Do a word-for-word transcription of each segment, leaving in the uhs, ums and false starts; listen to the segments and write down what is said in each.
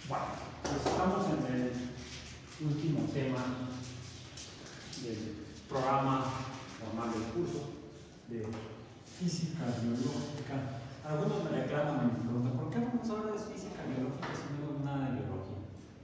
Bueno, pues estamos en el último tema del programa normal del curso de física biológica. Algunos me reclaman y me preguntan, ¿por qué vamos a hablar de física biológica si no vemos nada de biología?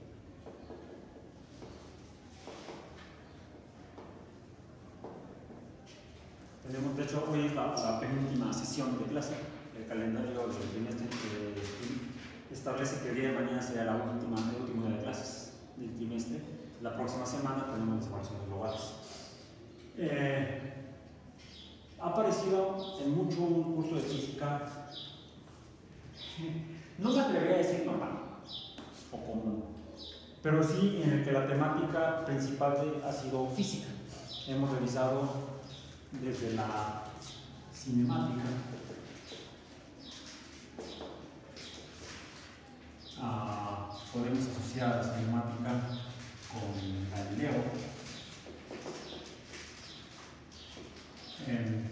Tenemos, de hecho, hoy es la, la penúltima sesión de clase. El calendario del trimestre que establece que el día de mañana será la última, el último de las clases del trimestre. La próxima semana tenemos las ecuaciones globales. Eh, ha aparecido en mucho un curso de física, no me atrevería a decir normal o común, pero sí en el que la temática principal de, ha sido física. Hemos revisado desde la cinemática a, podemos asociar la cinemática con Galileo en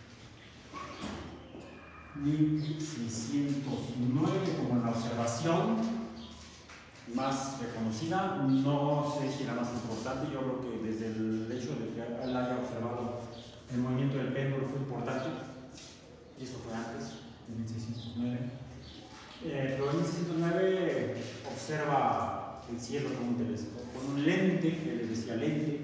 mil seiscientos nueve como la observación más reconocida. No sé si la más importante, yo creo que desde el hecho de que él haya observado el movimiento del péndulo fue importante, y esto fue antes, en mil seiscientos nueve. Eh, pero en mil seiscientos nueve observa el cielo con un telescopio, con un lente, que le decía lente,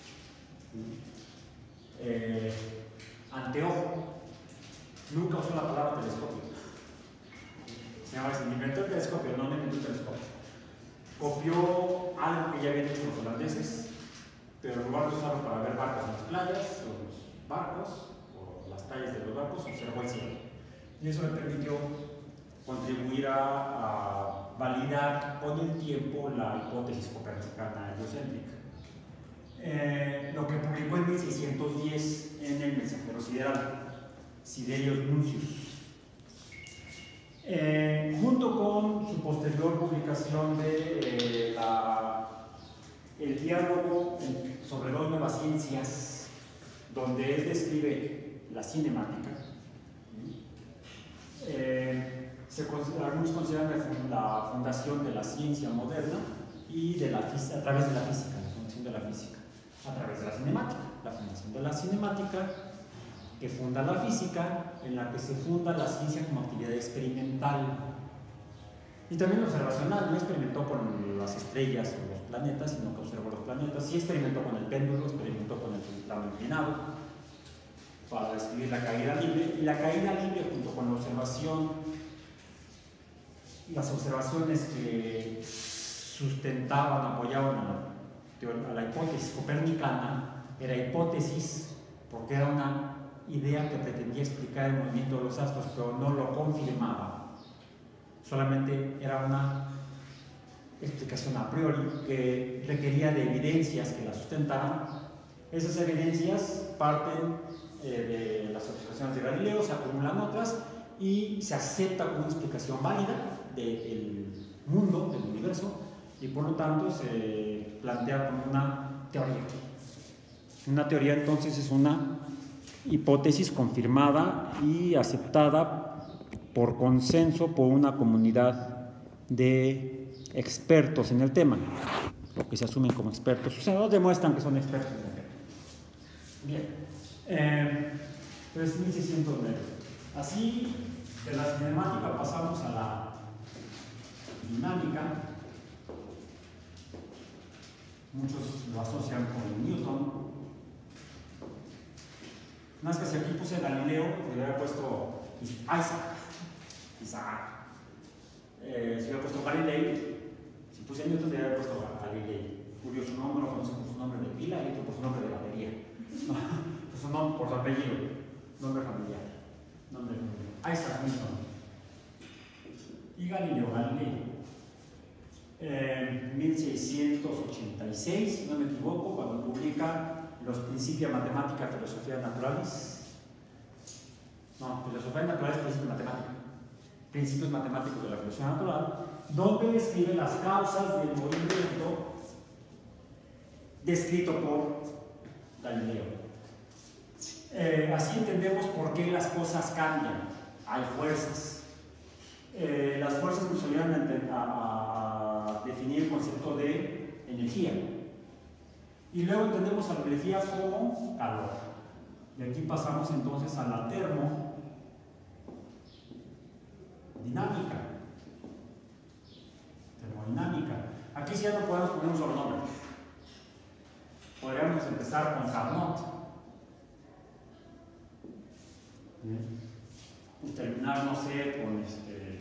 eh, anteojo. Nunca usó la palabra telescopio. Se llama así, inventó el telescopio, no inventó el telescopio. Copió algo que ya habían hecho los holandeses, pero en lugar de usarlo para ver barcos en las playas, o los barcos, o las tallas de los barcos, observó el cielo. Y eso le permitió contribuir a, a validar con el tiempo la hipótesis copernicana heliocéntrica. Eh, lo que publicó en mil seiscientos diez en el Mensajero Sideral, Siderius Nuncius. Eh, junto con su posterior publicación de eh, la, el diálogo sobre dos nuevas ciencias, donde él describe la cinemática, eh, se, algunos consideran la fundación de la ciencia moderna y de la, a través de la física, la fundación de la física, a través de la cinemática, la fundación de la cinemática que funda la física, en la que se funda la ciencia como actividad experimental y también observacional. No experimentó con las estrellas o los planetas, sino que observó los planetas. Sí experimentó con el péndulo, experimentó con el plano inclinado para describir la caída libre, y la caída libre junto con la observación, las observaciones que sustentaban, apoyaban a la, a la hipótesis copernicana, era hipótesis porque era una idea que pretendía explicar el movimiento de los astros, pero no lo confirmaba. Solamente era una explicación a priori que requería de evidencias que la sustentaran. Esas evidencias parten eh, de las observaciones de Galileo, se acumulan otras y se acepta como una explicación válida del mundo, del universo, y por lo tanto se plantea como una teoría. Una teoría entonces es una hipótesis confirmada y aceptada por consenso por una comunidad de expertos en el tema, lo que se asumen como expertos, o sea, no demuestran que son expertos en el tema. Bien, eh, pues mil seiscientos nueve. Así, de la cinemática pasamos a la dinámica. Muchos lo asocian con Newton. Más que si aquí puse Galileo, le hubiera puesto Isaac. Isaac. Eh, si hubiera puesto Galilei, si puse Newton, le hubiera puesto Galilei. Curioso nombre, uno conoce por su nombre de pila y otro por su nombre de batería. Por su nombre, por su apellido. Nombre familiar. Nombre familiar. Isaac Newton. Y Galileo Galilei. En eh, mil seiscientos ochenta y seis, si no me equivoco, cuando publica los Principia Mathematica Filosofia Naturalis. No, Filosofia Naturalis, Principios Matemáticos. Principios Matemáticos de la Filosofía Natural, donde describe las causas del movimiento descrito por Galileo. Eh, así entendemos por qué las cosas cambian. Hay fuerzas. Eh, las fuerzas nos ayudan a, a, concepto de energía. Y luego entendemos a la energía como calor. Y aquí pasamos entonces a la termodinámica. Termodinámica. Aquí sí ya no podemos poner un solo nombre. Podríamos empezar con Carnot. Y terminar, no sé, con este.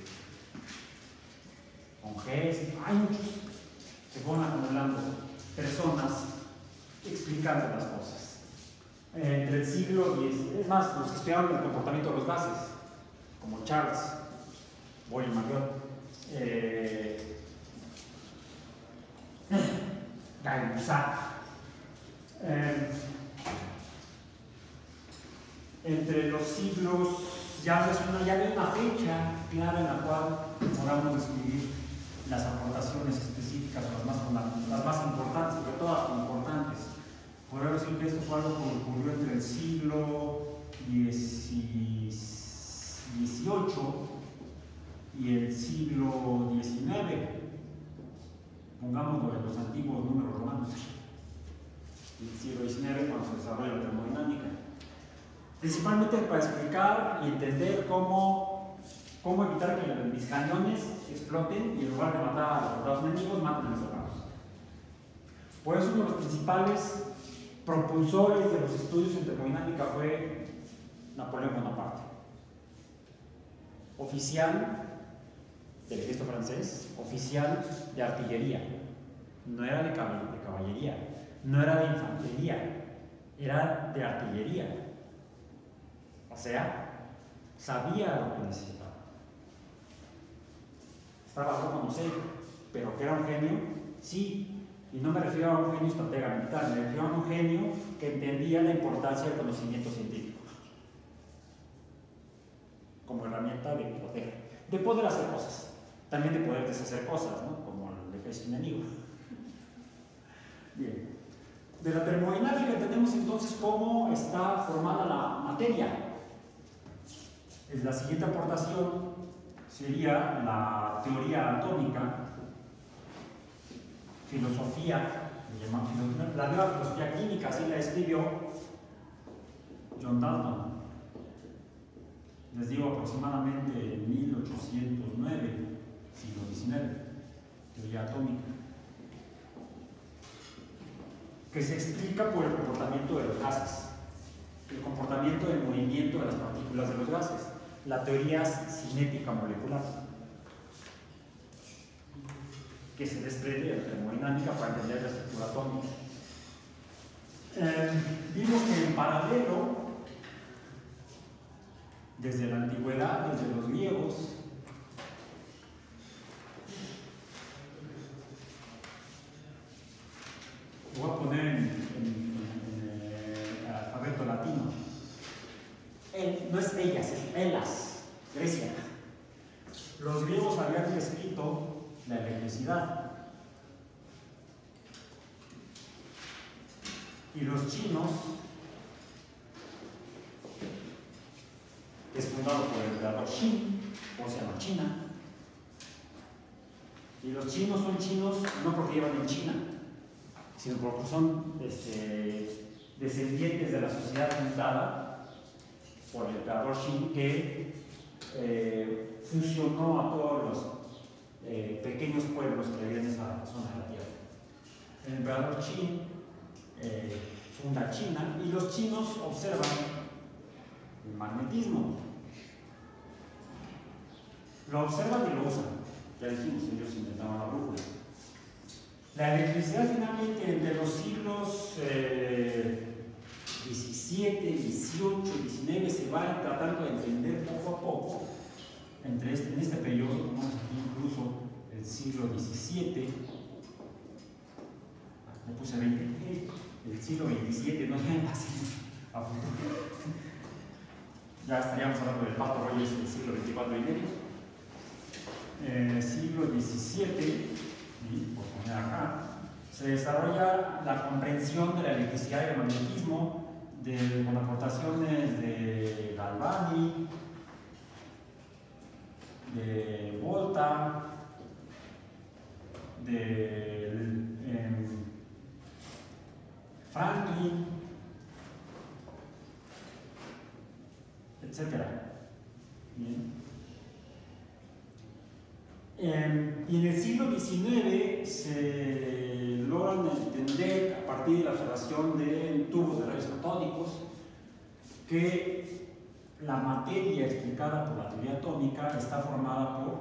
con G. Hay muchos. Se fueron acumulando personas explicando las cosas. Eh, entre el siglo diez, es más, los que estudiaron el comportamiento de los gases, como Charles Boyle Mayor, eh, Guy Bussat, eh, entre los siglos, ya, es una, ya hay una fecha clara en la cual podamos describir las aportaciones específicas, o las más, las más importantes, porque todas son importantes. Podría decir que esto fue algo que ocurrió entre el siglo dieciocho y el siglo diecinueve. Pongámoslo en los antiguos números romanos. El siglo diecinueve, cuando se desarrolla la termodinámica. Principalmente para explicar y entender cómo, cómo evitar que mis cañones exploten y en lugar de matar a los soldados enemigos, maten a los soldados. Por eso uno de los principales propulsores de los estudios en termodinámica fue Napoleón Bonaparte. Oficial del ejército francés, oficial de artillería. No era de caballería, no era de infantería, era de artillería. O sea, sabía lo que necesitaba. Estaba loco, no sé, pero que era un genio, sí. Y no me refiero a un genio estratega militar, me refiero a un genio que entendía la importancia del conocimiento científico como herramienta de poder, de poder hacer cosas, también de poder deshacer cosas, ¿no? Como el ejército enemigo. Bien. De la termodinámica entendemos entonces cómo está formada la materia. La siguiente aportación sería la teoría atómica, filosofía, la nueva filosofía química, así la escribió John Dalton. Les digo aproximadamente en mil ochocientos nueve, siglo diecinueve, teoría atómica, que se explica por el comportamiento de los gases, el comportamiento del movimiento de las partículas de los gases, la teoría cinética molecular, que se desprende de la termodinámica para entender la estructura atómica. Eh, vimos que en paralelo, desde la antigüedad, desde los griegos, voy a poner en, en, en, en el alfabeto latino. El, no es ellas, es Elas, Grecia. Los griegos habían descrito la electricidad. Y los chinos, es fundado por el emperador Xin, o se llama China. Y los chinos son chinos no porque llevan en China, sino porque son este, descendientes de la sociedad fundada por el emperador Xin, que eh, fusionó a todos los eh, pequeños pueblos que había en esa zona de la tierra. El emperador Qin eh, funda China y los chinos observan el magnetismo. Lo observan y lo usan. Ya dijimos, ellos inventaron la brújula. La electricidad finalmente entre los siglos eh, diecisiete, dieciocho, diecinueve se va tratando de entender poco a poco. Entre este, en este periodo, tenemos aquí incluso el siglo diecisiete, me puse veinte, el siglo veintisiete, no ya pasé a futuro. Ya estaríamos hablando del Pato Reyes del siglo veinticuatro y medio. Eh, siglo diecisiete, y por poner acá, se desarrolla la comprensión de la electricidad y el magnetismo de, con aportaciones de Galvani, de Volta, de eh, Franklin, etcétera. Bien. Eh, y en el siglo diecinueve se logran entender, a partir de la observación de tubos de rayos catódicos, que la materia explicada por la teoría atómica está formada por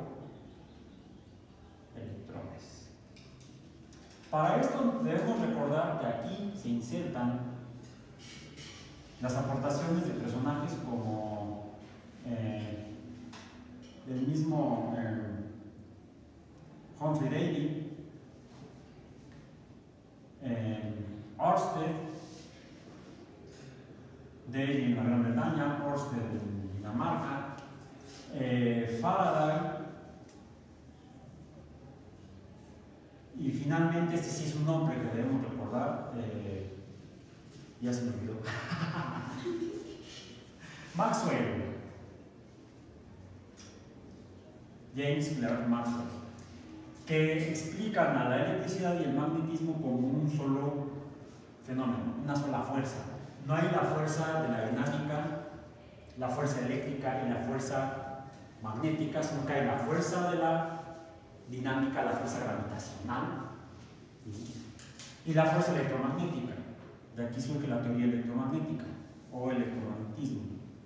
electrones. Para esto debemos recordar que aquí se insertan las aportaciones de personajes como eh, el mismo eh, Humphrey Davy, eh, Ørsted, Davy en la Gran Bretaña, Ørsted en Dinamarca, eh, Faraday, y finalmente este sí es un nombre que debemos recordar, eh, ya se me olvidó, Maxwell, James Clerk Maxwell, que explican a la electricidad y el magnetismo como un solo fenómeno, una sola fuerza. No hay la fuerza de la dinámica, la fuerza eléctrica y la fuerza magnética, sino que hay la fuerza de la dinámica, la fuerza gravitacional y la fuerza electromagnética. De aquí surge la teoría electromagnética o electromagnetismo.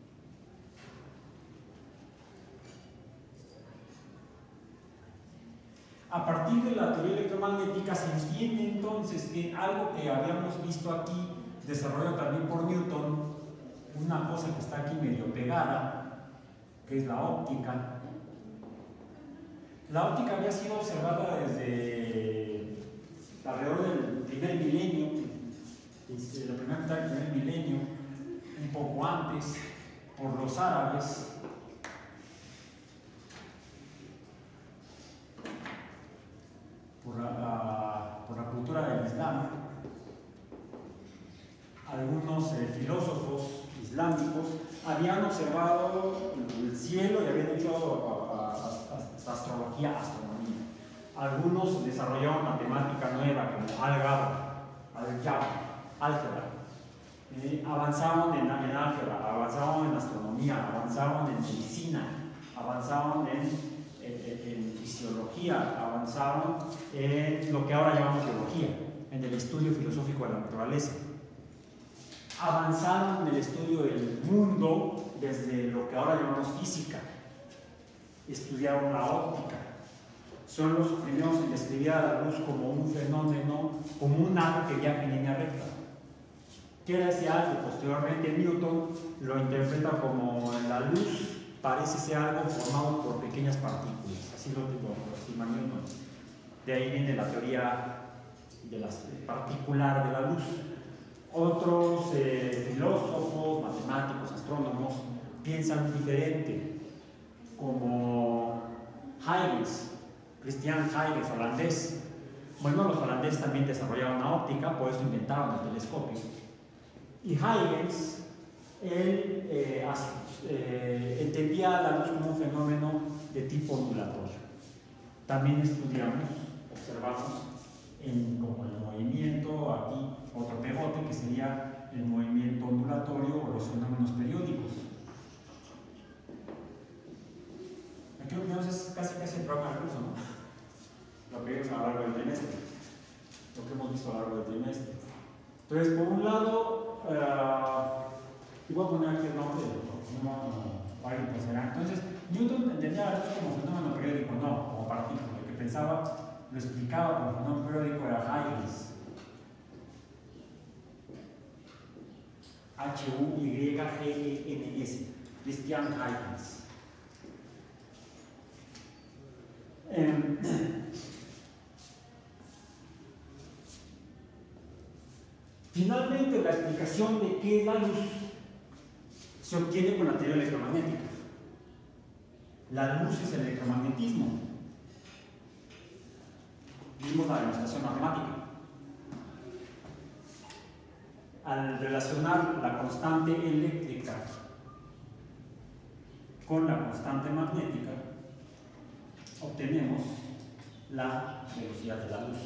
A partir de la teoría electromagnética se entiende entonces que algo que habíamos visto aquí, desarrollado también por Newton, una cosa que está aquí medio pegada, que es la óptica. La óptica había sido observada desde alrededor del primer milenio, desde la primera mitad del primer milenio, un poco antes, por los árabes. Por la, la, por la cultura del Islam. Algunos eh, filósofos islámicos habían observado el cielo y habían hecho a, a, a, a, astrología, astronomía. Algunos desarrollaron matemática nueva como álgebra, álgebra. Eh, avanzaron en, en álgebra, avanzaron en astronomía, avanzaron en medicina, avanzaron en en fisiología, avanzaron en lo que ahora llamamos biología, en el estudio filosófico de la naturaleza. Avanzaron en el estudio del mundo desde lo que ahora llamamos física. Estudiaron la óptica. Son los primeros en describir a la luz como un fenómeno, como un algo que viaja en línea recta. ¿Qué era ese algo? Posteriormente Newton lo interpreta como la luz parece ser algo formado por pequeñas partículas, así lo, lo, lo estima Newton. De ahí viene la teoría de las, particular de la luz. Otros eh, filósofos, matemáticos, astrónomos piensan diferente, como Huygens, Christian Huygens, holandés. Bueno, los holandeses también desarrollaron la óptica, por eso inventaron el telescopio. Y Huygens, él eh, eh, entendía la luz como un fenómeno de tipo ondulatorio. También estudiamos, observamos en, como el movimiento, aquí otro pegote que sería el movimiento ondulatorio o los fenómenos periódicos. Aquí lo que es casi casi el programa del curso, ¿no? Lo que vimos a lo largo del trimestre, lo que hemos visto a lo largo del trimestre. Entonces, por un lado, uh, y voy a poner aquí el nombre de no alguien pensará. Entonces, Newton entendía la luz como fenómeno periódico, no, como partícula. Lo que pensaba, lo explicaba como fenómeno periódico era Huygens. H U Y G E N S, Christian Huygens. Eh, finalmente, la explicación de qué es la luz se obtiene con la teoría electromagnética. La luz es el electromagnetismo. Vimos la demostración matemática. Al relacionar la constante eléctrica con la constante magnética, obtenemos la velocidad de la luz.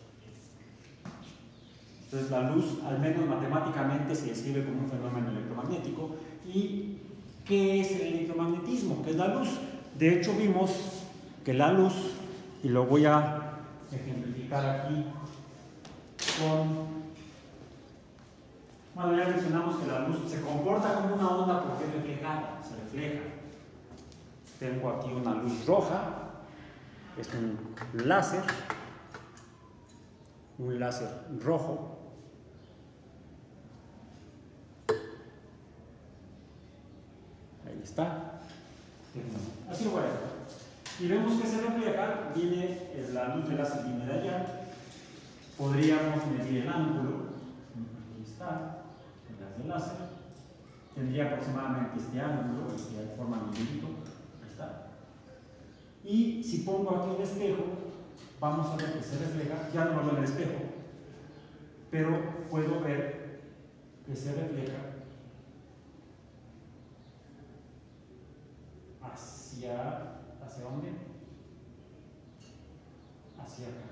Entonces la luz, al menos matemáticamente, se describe como un fenómeno electromagnético. ¿Y qué es el electromagnetismo? ¿Qué es la luz? De hecho vimos que la luz, y lo voy a ejemplificar aquí con... Bueno, ya mencionamos que la luz se comporta como una onda porque es reflejada, se refleja. Tengo aquí una luz roja, es un láser, un láser rojo. Ahí está. Así lo voy a hacer. Y vemos que se refleja, viene la luz del láser viene de allá. Podríamos medir el ángulo. Ahí está. El láser tendría aproximadamente este ángulo, que forma un hilito. Ahí está. Y si pongo aquí el espejo, vamos a ver que se refleja. Ya no lo veo en el espejo, pero puedo ver que se refleja hacia, ¿hacia dónde? Hacia acá.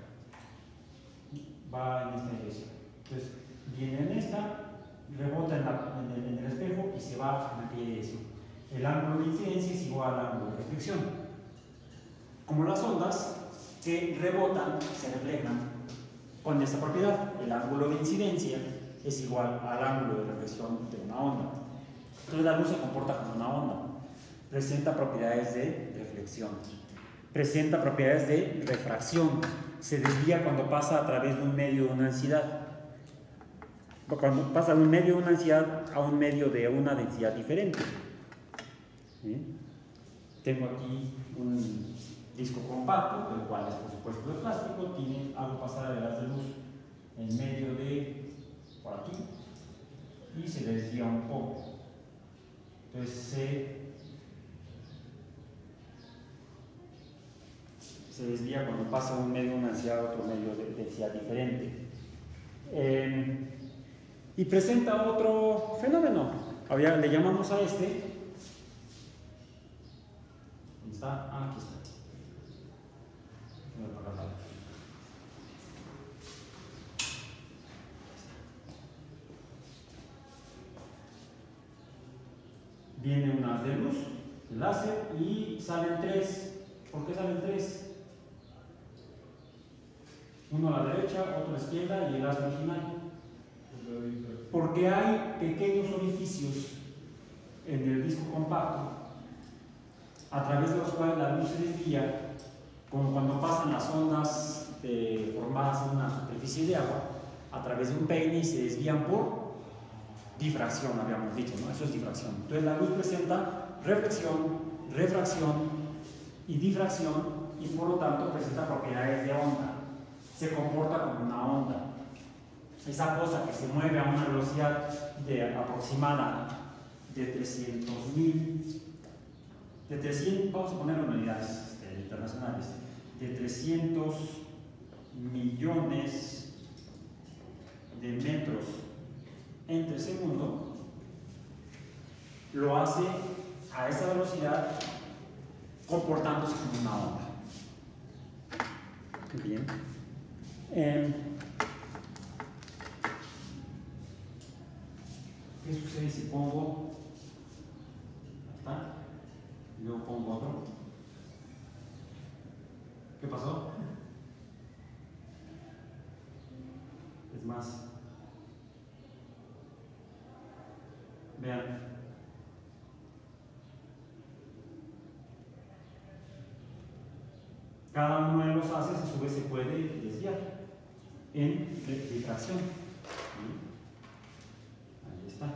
Va en esta dirección. Entonces, viene en esta, rebota en, la, en, el, en el espejo y se va en aquella dirección. El ángulo de incidencia es igual al ángulo de reflexión. Como las ondas que rebotan se reflejan con esta propiedad, el ángulo de incidencia es igual al ángulo de reflexión de una onda. Entonces la luz se comporta como una onda, presenta propiedades de reflexión, presenta propiedades de refracción, se desvía cuando pasa a través de un medio de una densidad. Cuando pasa de un medio de una densidad a un medio de una densidad diferente. ¿Sí? Tengo aquí un disco compacto, el cual es por supuesto de plástico, tiene algo pasada de haz de luz en medio de por aquí y se desvía un poco. Entonces se, se desvía cuando pasa de un medio de una densidad a otro medio de densidad diferente. Eh, Y presenta otro fenómeno. Había, le llamamos a este. ¿Dónde está? Ah, aquí está. Voy a apagar la luz. Viene un haz de luz, el láser, y salen tres. ¿Por qué salen tres? Uno a la derecha, otro a la izquierda y el haz original. Porque hay pequeños orificios en el disco compacto a través de los cuales la luz se desvía, como cuando pasan las ondas de, formadas en una superficie de agua a través de un peine y se desvían por difracción, habíamos dicho, ¿no? Eso es difracción. Entonces la luz presenta reflexión, refracción y difracción y por lo tanto presenta propiedades de onda, se comporta como una onda. Esa cosa que se mueve a una velocidad de aproximada de trescientos mil, de trescientos, vamos a poner en unidades este, internacionales, de trescientos millones de metros entre segundo, lo hace a esa velocidad comportándose como una onda. Bien. Eh, ¿Qué sucede si pongo? Ahí está. Y luego pongo otro. ¿Qué pasó? Es más. Vean. Cada uno de los haces a su vez se puede desviar en difracción. Ahí está.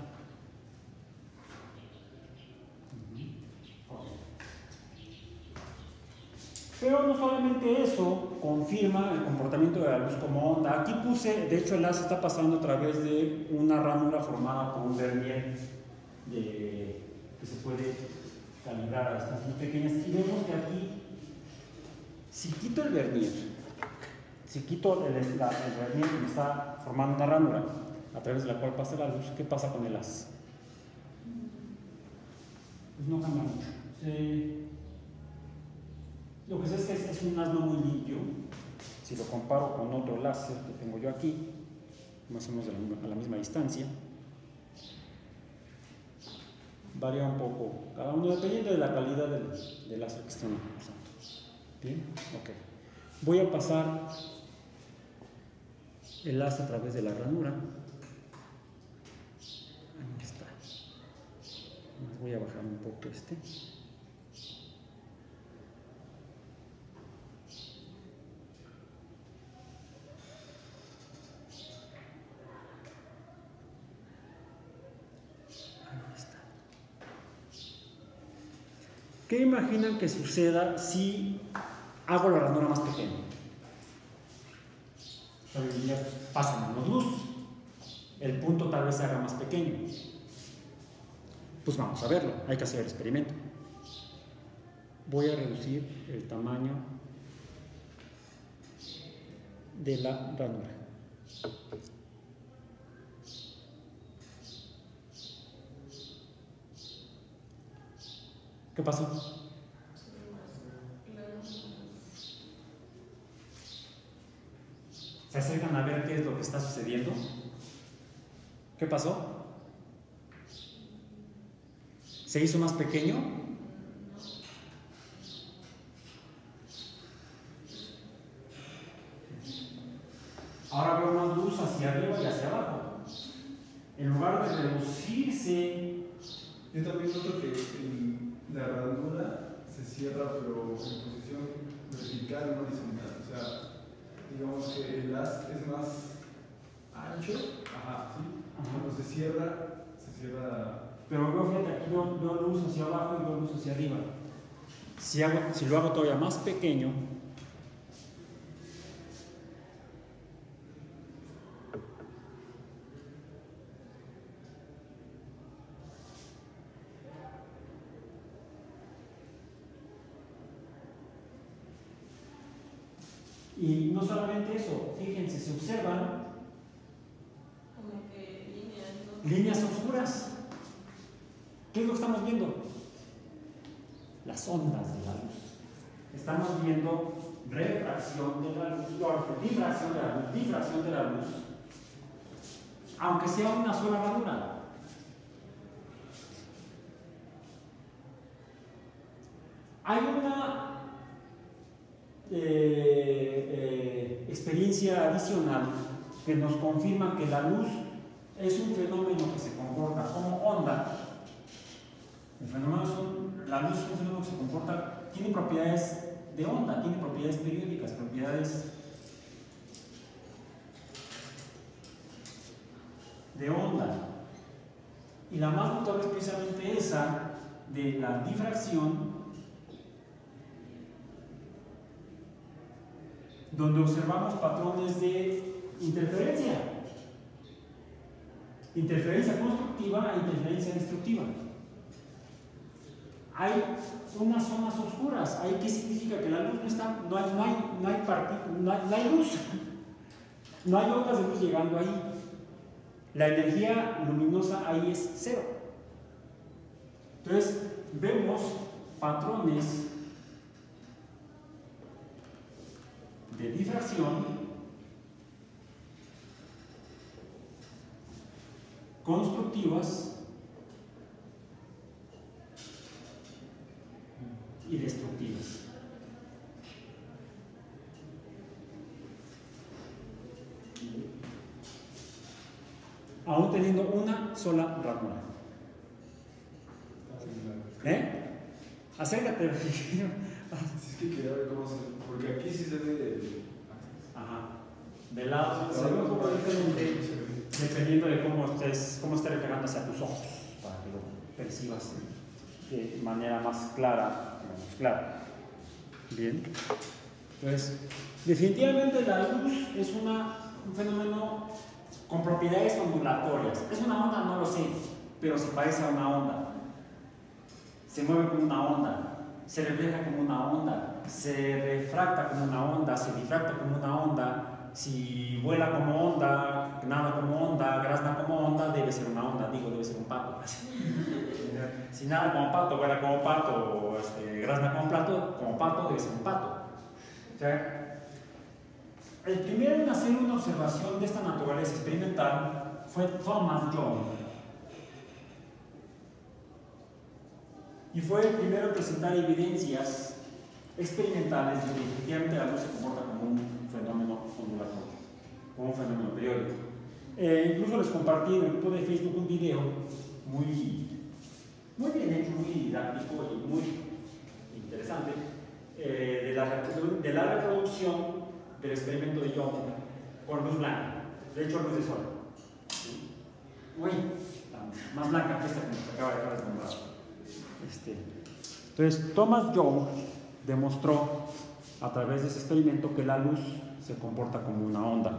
Pero no solamente eso confirma el comportamiento de la luz como onda. Aquí puse, de hecho el haz está pasando a través de una ranura formada por un vernier de, que se puede calibrar a distancias muy pequeñas. Y vemos que aquí, si quito el vernier, si quito el, la, el vernier que me está formando una ranura a través de la cual pasa la luz, ¿qué pasa con el haz? Pues no cambia mucho. Se, Lo que sé es que es un haz no muy limpio, si lo comparo con otro láser que tengo yo aquí, más o menos a la misma, a la misma distancia, varía un poco cada uno dependiendo de la calidad del, del láser que estén usando. Bien, ok. Voy a pasar el láser a través de la ranura. Ahí está. Voy a bajar un poco este. ¿Qué imaginan que suceda si hago la ranura más pequeña? Pasa menos luz, el punto tal vez se haga más pequeño. Pues vamos a verlo, hay que hacer el experimento. Voy a reducir el tamaño de la ranura. ¿Qué pasó? ¿Se acercan a ver qué es lo que está sucediendo? ¿Qué pasó? ¿Se hizo más pequeño? Ahora veo más luz hacia arriba y hacia abajo. En lugar de reducirse. Yo también noto que el, la ranura se cierra, pero en posición vertical, no horizontal. O sea, digamos que el haz es más ancho. Ajá, sí. Ajá. Cuando se cierra, se cierra. Pero veo, fíjate, aquí veo, veo luz hacia abajo y veo luz hacia arriba. Si, hago, si lo hago todavía más pequeño, y no solamente eso, fíjense, se observan como que líneas, ¿no? líneas oscuras. ¿Qué es lo que estamos viendo? Las ondas de la luz. Estamos viendo refracción de la luz, difracción de la luz, difracción de la luz, aunque sea una sola ranura. Hay una eh, eh, experiencia adicional que nos confirma que la luz es un fenómeno que se comporta como onda. El fenómeno es un, la luz es un fenómeno que se comporta, tiene propiedades de onda, tiene propiedades periódicas, propiedades de onda. Y la más notable es precisamente esa de la difracción, donde observamos patrones de interferencia. Interferencia constructiva e interferencia destructiva. Hay unas zonas oscuras. ¿Ahí qué significa? Que la luz no está, no hay, no hay, no hay, no hay, no hay luz. No hay ondas de luz llegando ahí. La energía luminosa ahí es cero. Entonces, vemos patrones de difracción constructivas y destructivas. Aún teniendo una sola ranura. ¿Eh? Acércate. Si es que quería ver cómo se. Porque aquí sí se ve de. Ajá. De lado se ve un poco diferente dependiendo de cómo estés, cómo esté reflejando hacia tus ojos, para que lo percibas de manera más clara, más clara. Bien. Entonces, definitivamente la luz es una, un fenómeno con propiedades ondulatorias. ¿Es una onda? No lo sé, pero se parece a una onda. Se mueve como una onda, se refleja como una onda, se refracta como una onda, se difracta como una onda. Si vuela como onda, nada como onda, grazna como onda, debe ser una onda, digo, debe ser un pato. Si nada como pato, vuela como pato, este, grazna como, plato, como pato, debe ser un pato. ¿Sí? El primero en hacer una observación de esta naturaleza experimental fue Thomas Young. Y fue el primero en presentar evidencias experimentales de que efectivamente la luz se comporta como un fenómeno ondulatorio, como un fenómeno periódico. Eh, incluso les compartí en el grupo de Facebook un video muy, muy bien hecho, muy didáctico y muy interesante eh, de, la, de la reproducción del experimento de Young con luz blanca, de hecho luz de sol. ¿Sí? Uy, más blanca que esta que nos acaba de acabar de nombrar. Este. Entonces, Thomas Young demostró a través de ese experimento que la luz se comporta como una onda.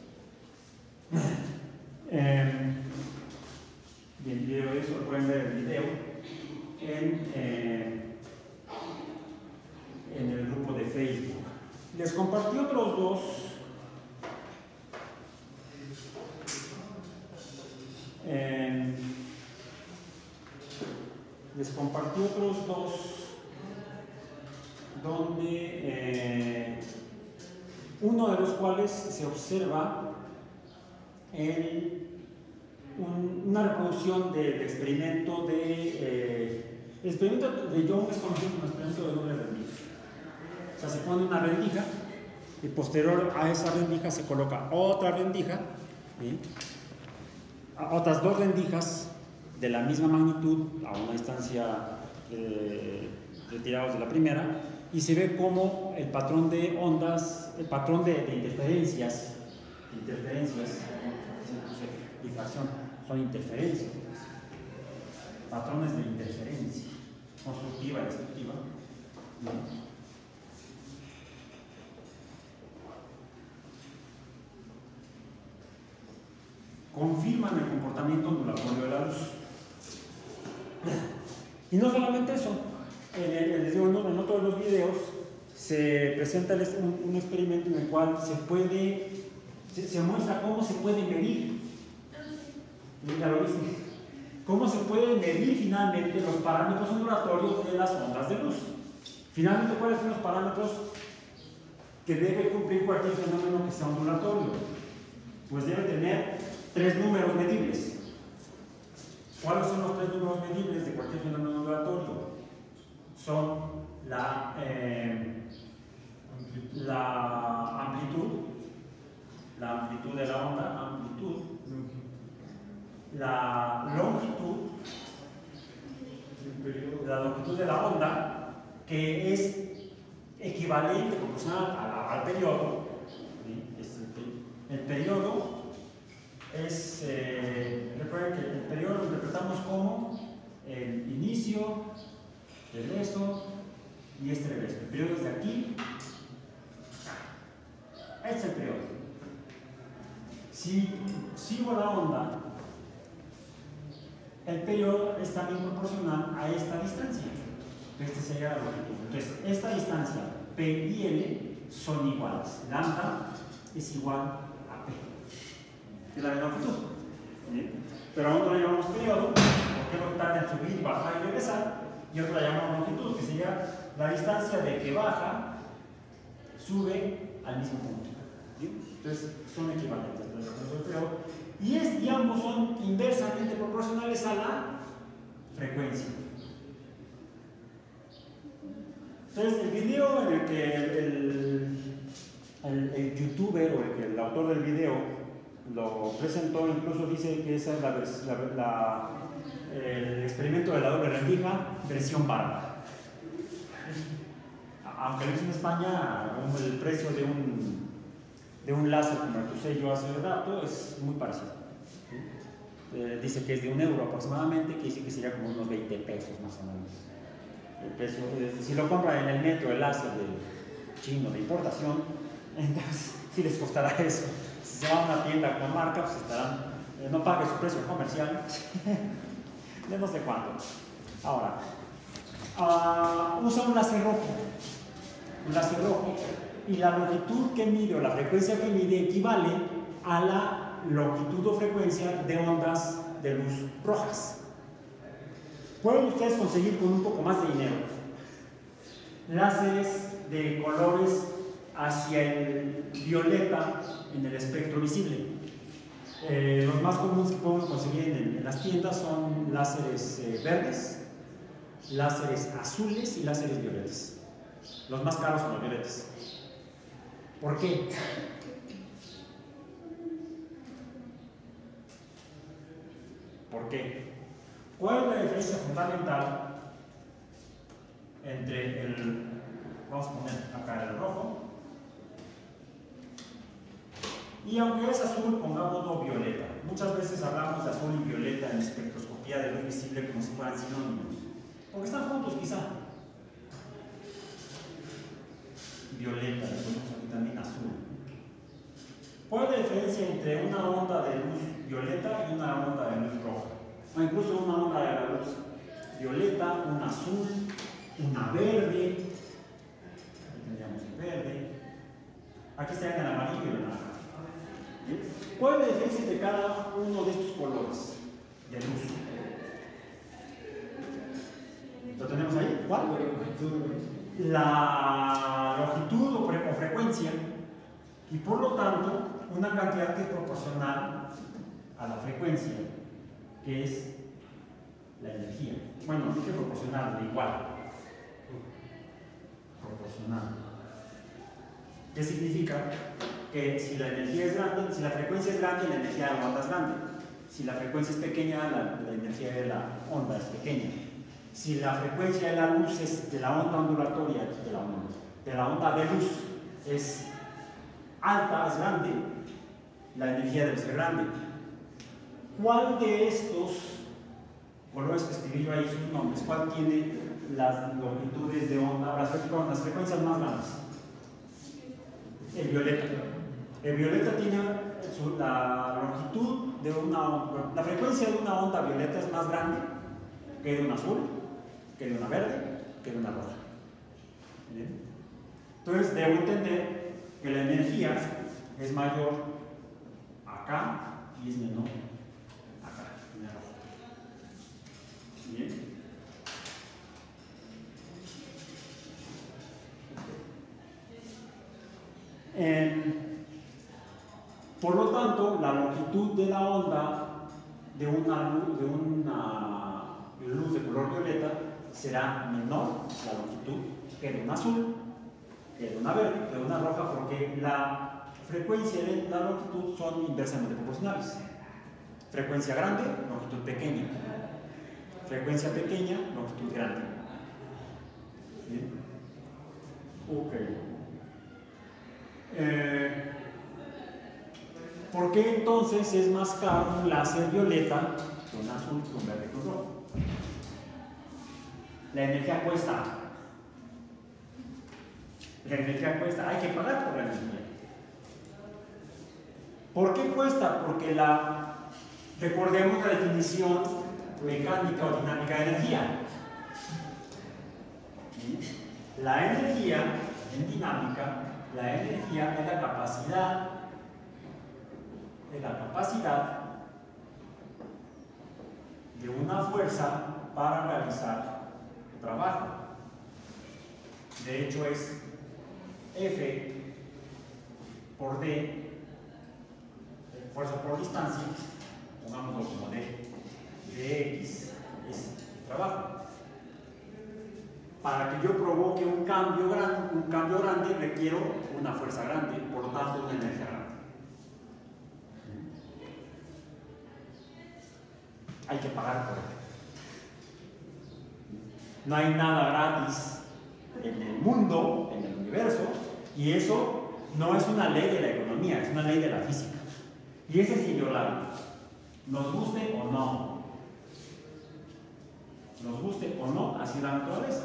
Eh, bien, video eso, pueden ver el video en, eh, en el grupo de Facebook. Les compartí otros dos. Eh, les compartí otros dos donde eh, uno de los cuales se observa en un, una reproducción del experimento de eh, el experimento de Young es conocido como experimento de doble rendija. O sea, se pone una rendija y posterior a esa rendija se coloca otra rendija, ¿sí? Otras dos rendijas de la misma magnitud a una distancia eh, retirados de la primera, y se ve como el patrón de ondas, el patrón de, de interferencias, interferencias, difracción, son interferencias, patrones de interferencia, constructiva y destructiva, ¿no? Confirman el comportamiento ondulatorio de la luz. Y no solamente eso, en, el, les digo, en otro de los videos se presenta un, un experimento en el cual se puede, se, se muestra cómo se puede medir, ya lo viste, cómo se pueden medir finalmente los parámetros ondulatorios de las ondas de luz. Finalmente, ¿cuáles son los parámetros que debe cumplir cualquier fenómeno que sea ondulatorio? Pues debe tener tres números medibles. ¿Cuáles son los tres números medibles de cualquier fenómeno ondulatorio? Son la, eh, la amplitud, la amplitud de la onda, amplitud, la longitud, la longitud de la onda, que es equivalente, proporcional al periodo. ¿Sí? El periodo es, eh, recuerden que el periodo lo interpretamos como el inicio, regreso y este regreso. El periodo es de aquí, este es el periodo. Si sigo la onda, el periodo es también proporcional a esta distancia. Este sería la longitud. Entonces, esta distancia P y L son iguales. Lambda es igual a P. Es la longitud. ¿Sí? Pero a uno le llamamos periodo, porque es lo que tarda en subir, bajar y regresar, y otro le llamamos longitud, que sería la distancia de que baja, sube al mismo punto. ¿Sí? Entonces, son equivalentes. Y, es, y ambos son inversamente proporcionales a la frecuencia. Entonces, el video en el que el, el, el youtuber o el, que el autor del video lo presentó, incluso dice que esa es la, la, la, el experimento de la doble rendija versión barata. Aunque lo hice en España, el precio de un, de un láser como el que usé yo hace rato es muy parecido. ¿Sí? Eh, dice que es de un euro aproximadamente, que dice que sería como unos veinte pesos más o menos. El precio, si lo compran en el metro, el láser de chino de importación, entonces sí les costará eso. Si se va a una tienda con marca, pues estarán, eh, no pague su precio comercial de no sé cuánto. Ahora, uh, usa un láser rojo, un láser rojo, y la longitud que mide o la frecuencia que mide equivale a la longitud o frecuencia de ondas de luz rojas. Pueden ustedes conseguir con un poco más de dinero láseres de colores hacia el violeta en el espectro visible. Eh, los más comunes que podemos conseguir en, en las tiendas son láseres eh, verdes, láseres azules y láseres violetas. Los más caros son los violetas. ¿Por qué? ¿Por qué? ¿Cuál es la diferencia fundamental entre el, vamos a poner acá el rojo, y aunque es azul, pongámoslo violeta? Muchas veces hablamos de azul y violeta en espectroscopía de luz visible como si fueran sinónimos, porque están juntos quizá. Violeta, le ponemos aquí también azul. ¿Cuál es la diferencia entre una onda de luz violeta y una onda de luz roja? O incluso una onda de la luz violeta, un azul, una verde. Aquí tendríamos el verde. Aquí está el amarillo y el naranja. ¿Cuál es la diferencia entre cada uno de estos colores de luz? ¿Lo tenemos ahí? ¿Cuál? La longitud o, o frecuencia, y por lo tanto una cantidad que es proporcional a la frecuencia, que es la energía. Bueno, no que proporcional, de igual. Proporcional. ¿Qué significa? Que si la energía es grande, si la frecuencia es grande, la energía de la onda es grande. Si la frecuencia es pequeña, la, la energía de la onda es pequeña. Si la frecuencia de la luz es de la onda ondulatoria, de la onda, de la onda de luz es alta, es grande, la energía debe ser grande. ¿Cuál de estos colores que escribí yo ahí sus nombres, cuál tiene las longitudes de onda, las, las frecuencias más grandes? El violeta. El violeta tiene su, la longitud de una onda, la frecuencia de una onda violeta es más grande que de un azul, que de una verde, que de una roja. ¿Bien? Entonces debo entender que la energía es mayor acá y es menor acá, en la roja. ¿Bien? Eh, por lo tanto, la longitud de la onda de una luz de, una luz de color violeta será menor, la longitud, que de un azul, que de una verde, que de una roja, porque la frecuencia y la longitud son inversamente proporcionales. Frecuencia grande, longitud pequeña. Frecuencia pequeña, longitud grande. ¿Bien? Ok. Eh, ¿Por qué entonces es más caro un láser violeta que un azul, que un verde, que un rojo? La energía cuesta. La energía cuesta. Hay que pagar por la energía. ¿Por qué cuesta? Porque la, recordemos la definición mecánica o dinámica de energía. La energía en dinámica, la energía es la capacidad, es la capacidad de una fuerza para realizar trabajo. De hecho es F por D, fuerza por distancia, pongámoslo como D, dx es trabajo. Para que yo provoque un cambio grande, un cambio grande requiero una fuerza grande, por lo tanto una energía grande. Hay que pagar por ello. No hay nada gratis en el mundo, en el universo, y eso no es una ley de la economía, es una ley de la física. Y ese es inviolable. Nos guste o no. Nos guste o no, así la naturaleza.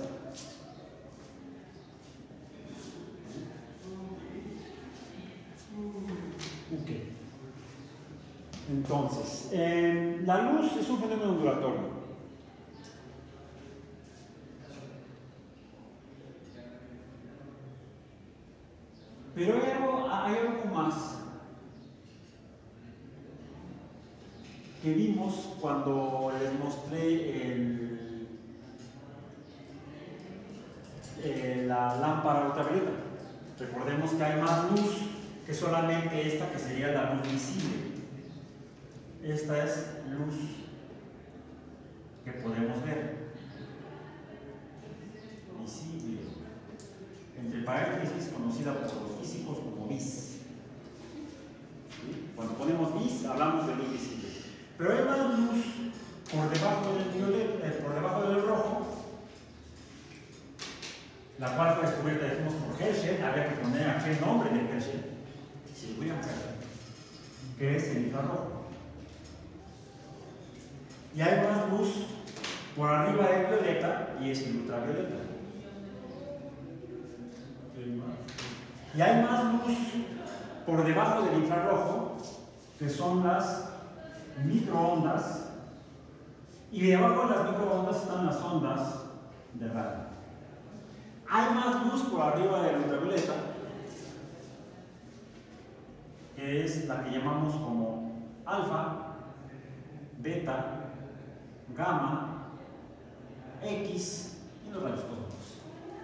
Ok. Entonces, eh, la luz es un fenómeno ondulatorio. Pero hay algo, hay algo más que vimos cuando les mostré el, eh, la lámpara ultravioleta. Recordemos que hay más luz que solamente esta, que sería la luz visible. Esta es luz que podemos ver, visible, entre paréntesis conocida por los físicos como vis. ¿Sí? Cuando ponemos vis hablamos de luz visible, pero hay más luz por debajo del violeta, eh, por debajo del rojo, la cual fue descubierta, dijimos, por Herschel. Había que poner aquí el nombre de Herschel, sí, William Herschel, que es el infrarrojo. Y hay más luz por arriba del violeta y es el ultravioleta. Y hay más luz por debajo del infrarrojo, que son las microondas, y debajo de las microondas están las ondas de radio. Hay más luz por arriba del ultravioleta, que es la que llamamos como alfa, beta, gamma, X y los rayos cósmicos.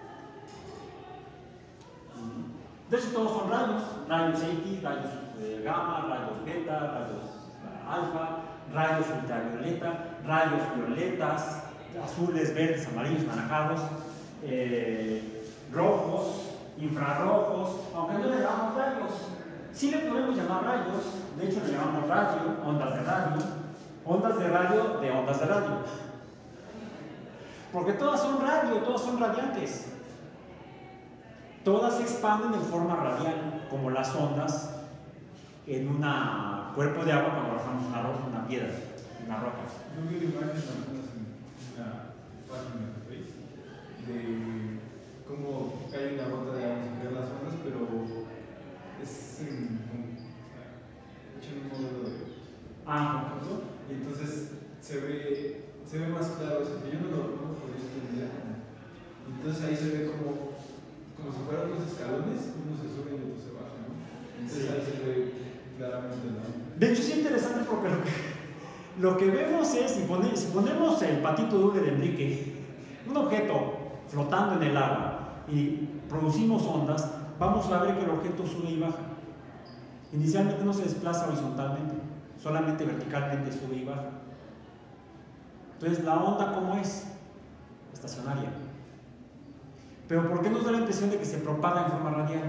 De hecho, todos son rayos: rayos X, rayos eh, gamma, rayos beta, rayos alfa, rayos ultravioleta, rayos violetas, azules, verdes, amarillos, naranjados, eh, rojos, infrarrojos, aunque no le llamamos rayos. Sí le podemos llamar rayos, de hecho le llamamos radio, ondas de radio, ondas de radio de ondas de radio. Porque todas son radio, todas son radiantes. Todas se expanden en forma radial, como las ondas en un cuerpo de agua cuando arrojamos una, roca, una piedra, una roca. Yo vi una imagen algunas en una página de Facebook de cómo cae una gota de agua y se crean las ondas, pero es en, hecho en un modelo de Ah, concurso, y entonces se ve, se ve más claro eso, que yo no lo, no lo podía entender. Entonces ahí se ve como, como si fueran unos escalones, uno se sube y otro se baja, ¿no? Entonces sí, ahí se ve claramente, ¿no? De hecho es interesante porque lo que, lo que vemos es, si, pone, si ponemos el patito doble de Enrique, un objeto flotando en el agua y producimos ondas, vamos a ver que el objeto sube y baja. Inicialmente no se desplaza horizontalmente, solamente verticalmente sube y baja. Entonces, ¿la onda cómo es? Estacionaria. Pero ¿por qué nos da la impresión de que se propaga en forma radial?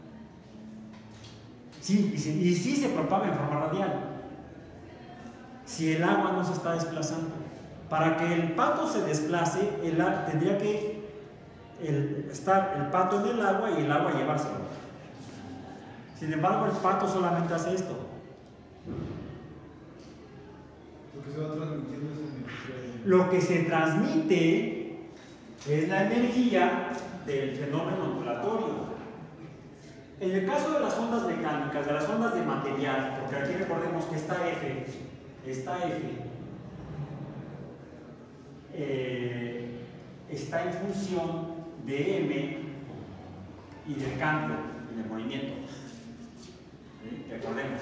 Sí, y sí, y sí se propaga en forma radial. Si el agua no se está desplazando. Para que el pato se desplace, el, tendría que el, estar el pato en el agua y el agua llevárselo. Sin embargo, el pato solamente hace esto. Lo que se va transmitiendo es energía. Lo que se transmite es la energía del fenómeno ondulatorio. En el caso de las ondas mecánicas, de las ondas de material, porque aquí recordemos que esta F, esta F eh, está en función de M y del cambio y del movimiento. ¿Sí? Recordemos.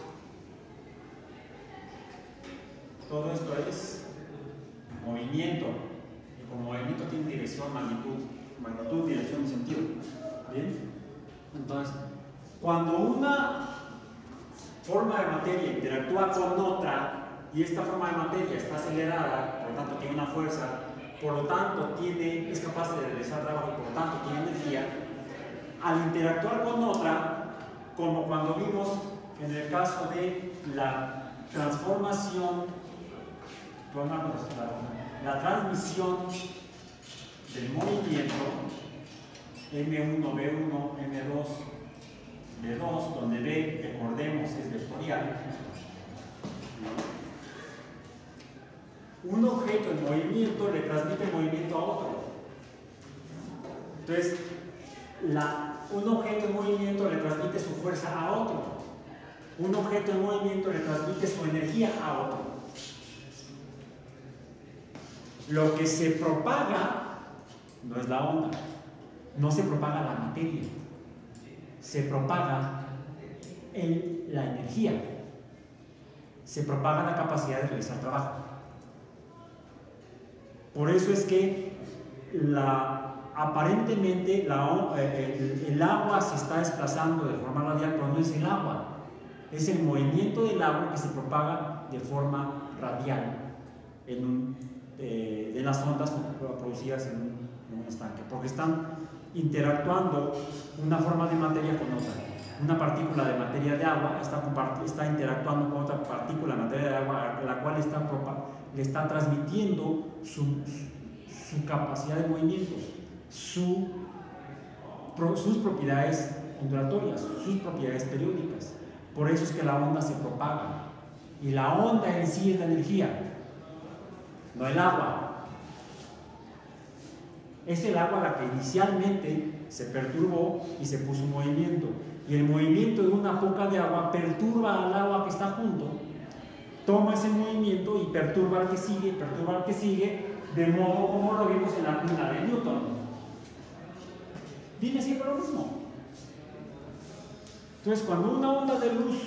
Todo esto es movimiento. Y como movimiento tiene dirección, magnitud, magnitud, dirección y sentido. ¿Bien? Entonces, cuando una forma de materia interactúa con otra y esta forma de materia está acelerada, por lo tanto tiene una fuerza, por lo tanto tiene, es capaz de realizar trabajo y por lo tanto tiene energía, al interactuar con otra, como cuando vimos en el caso de la transformación, la, la transmisión del movimiento eme uno, be uno, eme dos, be dos, donde B, recordemos, es vectorial. Un objeto en movimiento le transmite movimiento a otro. Entonces, la, un objeto en movimiento le transmite su fuerza a otro. Un objeto en movimiento le transmite su energía a otro. Lo que se propaga no es la onda. No se propaga la materia, se propaga el, la energía, se propaga la capacidad de realizar trabajo. Por eso es que la aparentemente la, eh, el, el agua se está desplazando de forma radial, pero no es el agua, es el movimiento del agua que se propaga de forma radial en, un, eh, en las ondas producidas en un, en un estanque, porque están interactuando una forma de materia con otra. Una partícula de materia de agua está, está interactuando con otra partícula de materia de agua, la cual está, le está transmitiendo su, su capacidad de movimiento, su, sus propiedades ondulatorias, sus propiedades periódicas. Por eso es que la onda se propaga. Y la onda en sí es la energía, no el agua. Es el agua la que inicialmente se perturbó y se puso en movimiento. Y el movimiento de una poca de agua perturba al agua que está junto, toma ese movimiento y perturba al que sigue, perturba al que sigue, de modo como lo vimos en la cuna de Newton. Viene siempre lo mismo. Entonces, cuando una onda de luz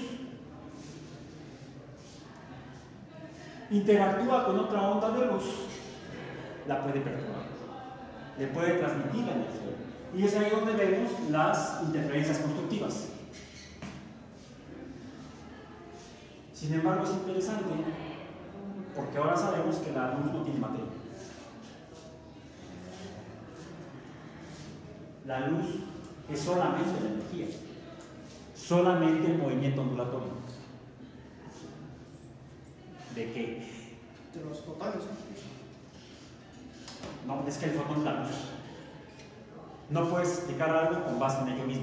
interactúa con otra onda de luz, la puede perturbar, le puede transmitir la energía. Y es ahí donde vemos las interferencias constructivas. Sin embargo, es interesante porque ahora sabemos que la luz no tiene materia. La luz es solamente la energía, solamente el movimiento ondulatorio. ¿De qué? De los fotones. No, es que el fotón es la luz. No puedes explicar algo con base en ello mismo.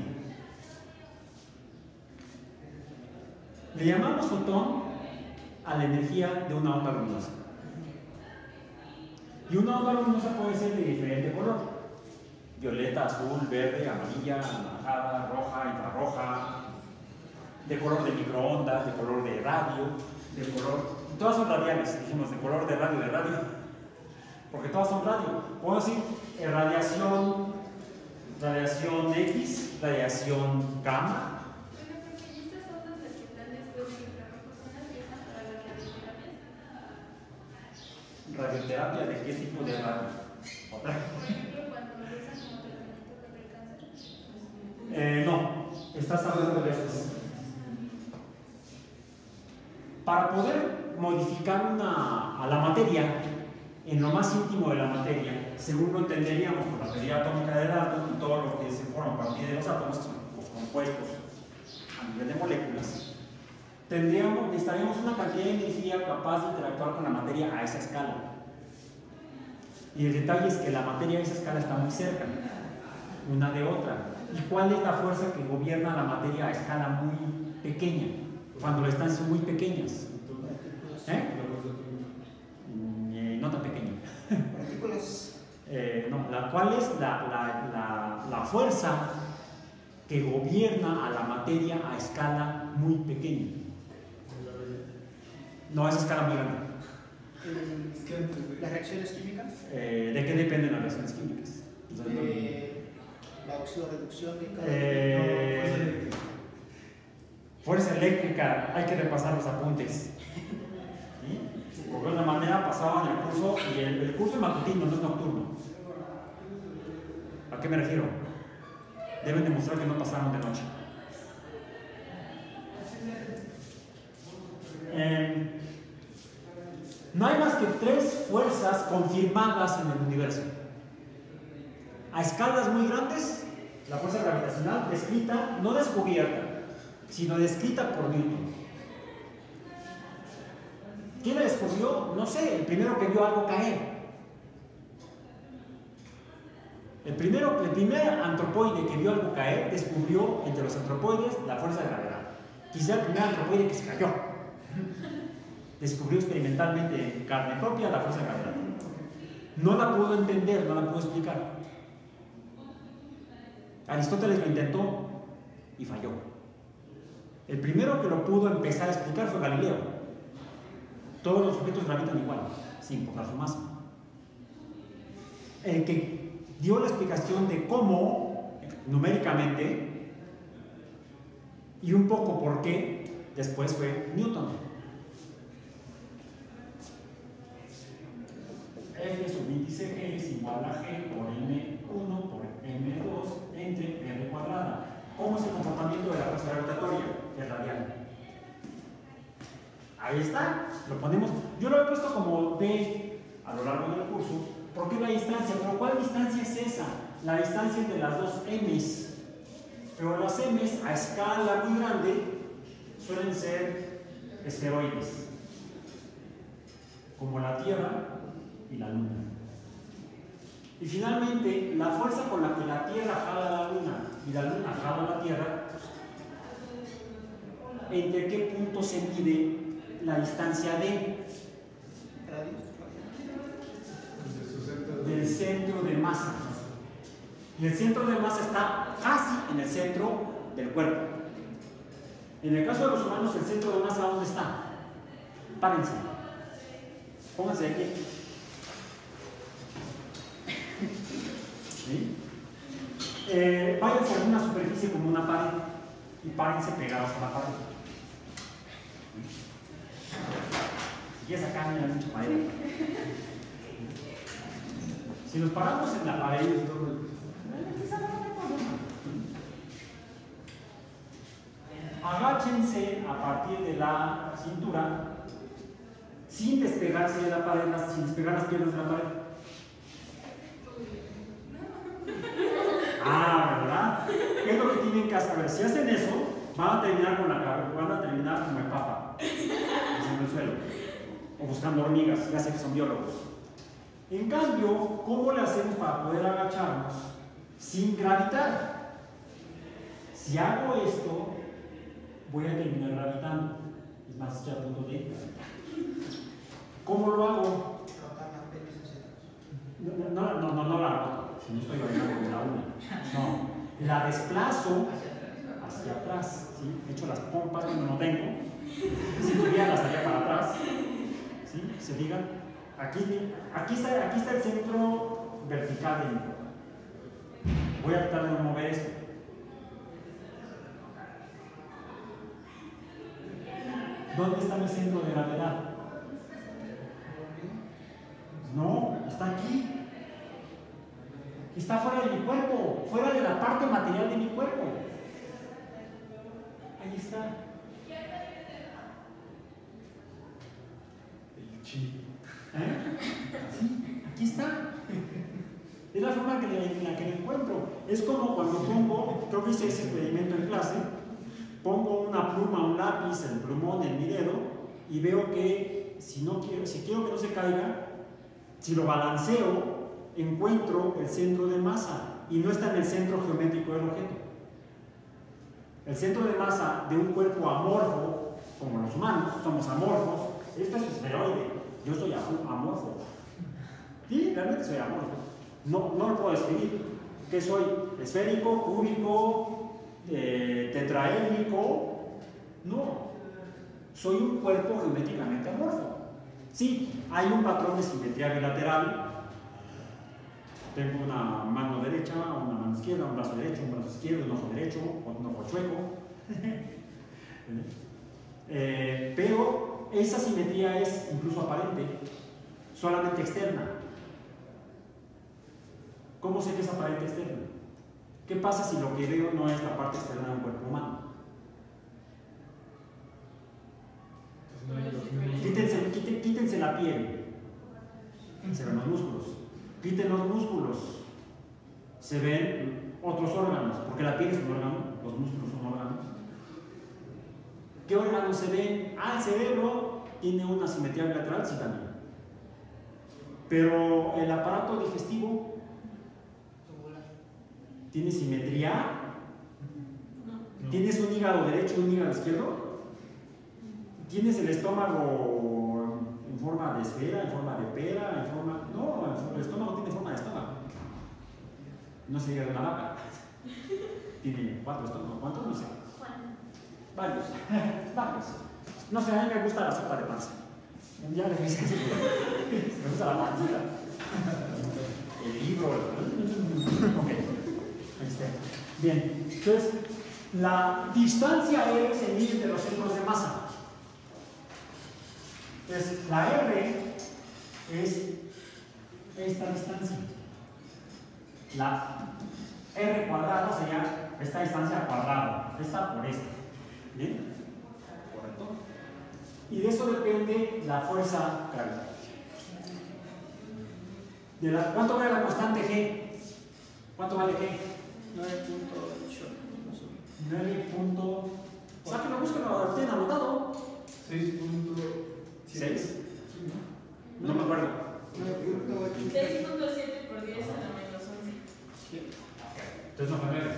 Le llamamos fotón a la energía de una onda luminosa. Y una onda luminosa puede ser de diferente color: violeta, azul, verde, amarilla, anaranjada, roja, infrarroja, de color de microondas, de color de radio, de color... Todas son radiales, dijimos, de color de radio, de radio, porque todas son radio. Puedo decir eh, radiación, radiación X, radiación gamma. Bueno, porque estas ondas las que están después de infrarrojos son las que están para la radioterapia. ¿Radioterapia de qué tipo de radio? ¿Otra? Por ejemplo, cuando lo usan como tratamiento contra el cáncer. Eh, no, estás hablando de estos. Para poder modificar una, a la materia, en lo más íntimo de la materia, según lo entenderíamos por la teoría atómica del átomo y todo lo que se forma a partir de los átomos, los compuestos a nivel de moléculas, tendríamos, necesitaríamos una cantidad de energía capaz de interactuar con la materia a esa escala. Y el detalle es que la materia a esa escala está muy cerca una de otra. ¿Y cuál es la fuerza que gobierna la materia a escala muy pequeña? Cuando las estancias son muy pequeñas. ¿Eh? Eh, no tan pequeña. Partículas. Eh, no, la, ¿cuál es la, la, la, la fuerza que gobierna a la materia a escala muy pequeña? No, es escala muy grande. El, ¿Las reacciones químicas? Eh, ¿De qué dependen las reacciones químicas? De la oxidorreducción de cada... Eh, fuerza eléctrica, hay que repasar los apuntes. ¿Sí? Porque de una manera pasaban el curso, y el, el curso es matutino, no es nocturno. ¿A qué me refiero? Deben demostrar que no pasaron de noche. Eh, no hay más que tres fuerzas confirmadas en el universo. A escalas muy grandes, la fuerza gravitacional descrita, no descubierta, sino descrita por Newton. ¿Quién la descubrió? No sé, el primero que vio algo caer. El, primero, el primer antropoide que vio algo caer descubrió entre los antropoides la fuerza de gravedad. Quizá el primer antropoide que se cayó. Descubrió experimentalmente en carne propia la fuerza de gravedad. No la pudo entender, no la pudo explicar. Aristóteles lo intentó y falló. El primero que lo pudo empezar a explicar fue Galileo. Todos los objetos gravitan igual, sin importar su masa. El que dio la explicación de cómo, numéricamente, y un poco por qué, después fue Newton. F sub índice G es igual a G por M uno eme dos entre R cuadrada. ¿Cómo es el comportamiento de la fuerza gravitatoria? Es radial. Ahí está, lo ponemos. Yo lo he puesto como D a lo largo del curso, porque es la distancia. ¿Pero cuál distancia es esa? La distancia entre las dos M's. Pero las M's a escala muy grande suelen ser esferoides, como la Tierra y la Luna. Y finalmente, la fuerza con la que la Tierra jala a la Luna y la Luna jala a la Tierra, ¿entre qué punto se mide la distancia D? Del centro de masa. Y el centro de masa está casi en el centro del cuerpo. En el caso de los humanos, el centro de masa, ¿dónde está? Párense. Pónganse aquí. ¿Sí? Eh, váyanse a una superficie como una pared y párense pegados a la pared. Si quieres acá, mira mucha pared. Si nos paramos en la pared, agáchense a partir de la cintura sin despegarse de la pared, sin despegar las piernas de la pared. Ah, ¿verdad? ¿Qué es lo que tienen que hacer? A ver, si hacen eso, van a terminar con la cabeza, van a terminar como el papa, en el suelo, o buscando hormigas, ya sé que son biólogos. En cambio, ¿cómo le hacemos para poder agacharnos sin gravitar? Si hago esto, voy a terminar gravitando. Es más, estoy a punto de gravitar. ¿Cómo lo hago? No, no, no, no, no la hago. Si no estoy bailando con la una. No, la desplazo hacia atrás. ¿Sí? De hecho, las pompas que no tengo, si tuviera las haría para atrás. ¿Sí? ¿Se fijan? Aquí, aquí, está, aquí está el centro vertical de mi cuerpo. Voy a tratar de no mover esto. ¿Dónde está mi centro de gravedad? No, está aquí. Está fuera de mi cuerpo, fuera de la parte material de mi cuerpo. Ahí está. El chi. ¿Eh? Sí, aquí está. Es la forma que le, en la que lo encuentro. Es como cuando pongo, creo que hice ese experimento en clase, pongo una pluma, un lápiz, el plumón en mi dedo y veo que si, no quiero, si quiero que no se caiga, si lo balanceo, encuentro el centro de masa y no está en el centro geométrico del objeto. El centro de masa de un cuerpo amorfo, como los humanos, somos amorfos, esto es esferoide, yo soy amorfo. Sí, realmente soy amorfo. No, no lo puedo describir. ¿Qué soy? ¿Esférico, cúbico, eh, tetraédrico? No. Soy un cuerpo geométricamente amorfo. Sí, hay un patrón de simetría bilateral. Tengo una mano derecha, una mano izquierda, un brazo derecho, un brazo izquierdo, un ojo derecho, un ojo chueco. eh, pero esa simetría es incluso aparente, solamente externa. ¿Cómo sé que es aparente externa? ¿Qué pasa si lo que veo no es la parte externa de un cuerpo humano? Quítense, quítense, quítense la piel, se ven los músculos. Quiten los músculos, se ven otros órganos, porque la piel es un órgano, los músculos son órganos. ¿Qué órganos se ven? Ah, el cerebro tiene una simetría bilateral, sí también. Pero el aparato digestivo tiene simetría. ¿Tienes un hígado derecho y un hígado izquierdo? ¿Tienes el estómago en forma de esfera, en forma de pera, en forma... No, el estómago tiene forma de estómago. No se diga de una vaca. Tiene cuatro estómagos. ¿Cuántos? No sé. Varios. Varios. No sé, a mí me gusta la sopa de panza. Ya les dije. Me gusta la pancita. El libro. Ok. Bien. Entonces, la distancia R se mide entre los centros de masa. Entonces, la R es esta distancia. La R cuadrado sería esta distancia al cuadrado, esta por esta. ¿Bien? ¿Correcto? Y de eso depende la fuerza gravitatoria. De la, ¿Cuánto vale la constante G? ¿Cuánto vale G? nueve punto ocho. nueve. Sáquenlo, búsquenlo, lo tienen anotado. seis punto siete. ¿seis? No me acuerdo. nueve punto ocho. seis punto siete por diez a la menos once. Sí. Entonces no fue nueve.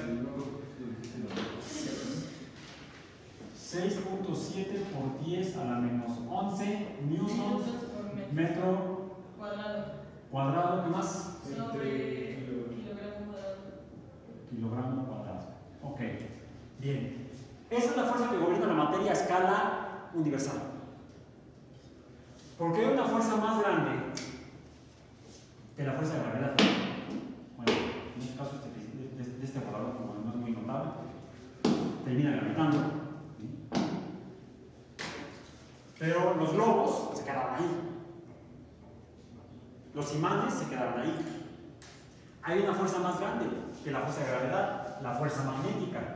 seis punto siete por diez a la menos once newtons por metro metro cuadrado cuadrado. ¿Qué más? sobre kilogramo cuadrado. Kilogramo cuadrado. Ok. Bien. Esa es la fuerza que gobierna la materia a escala universal. ¿Por qué hay una fuerza más grande que la fuerza de gravedad? Bueno, en este caso este, de, de este volador, como no es muy notable, termina gravitando. Pero los globos se quedaron ahí. Los imanes se quedaron ahí. Hay una fuerza más grande que la fuerza de gravedad, la fuerza magnética.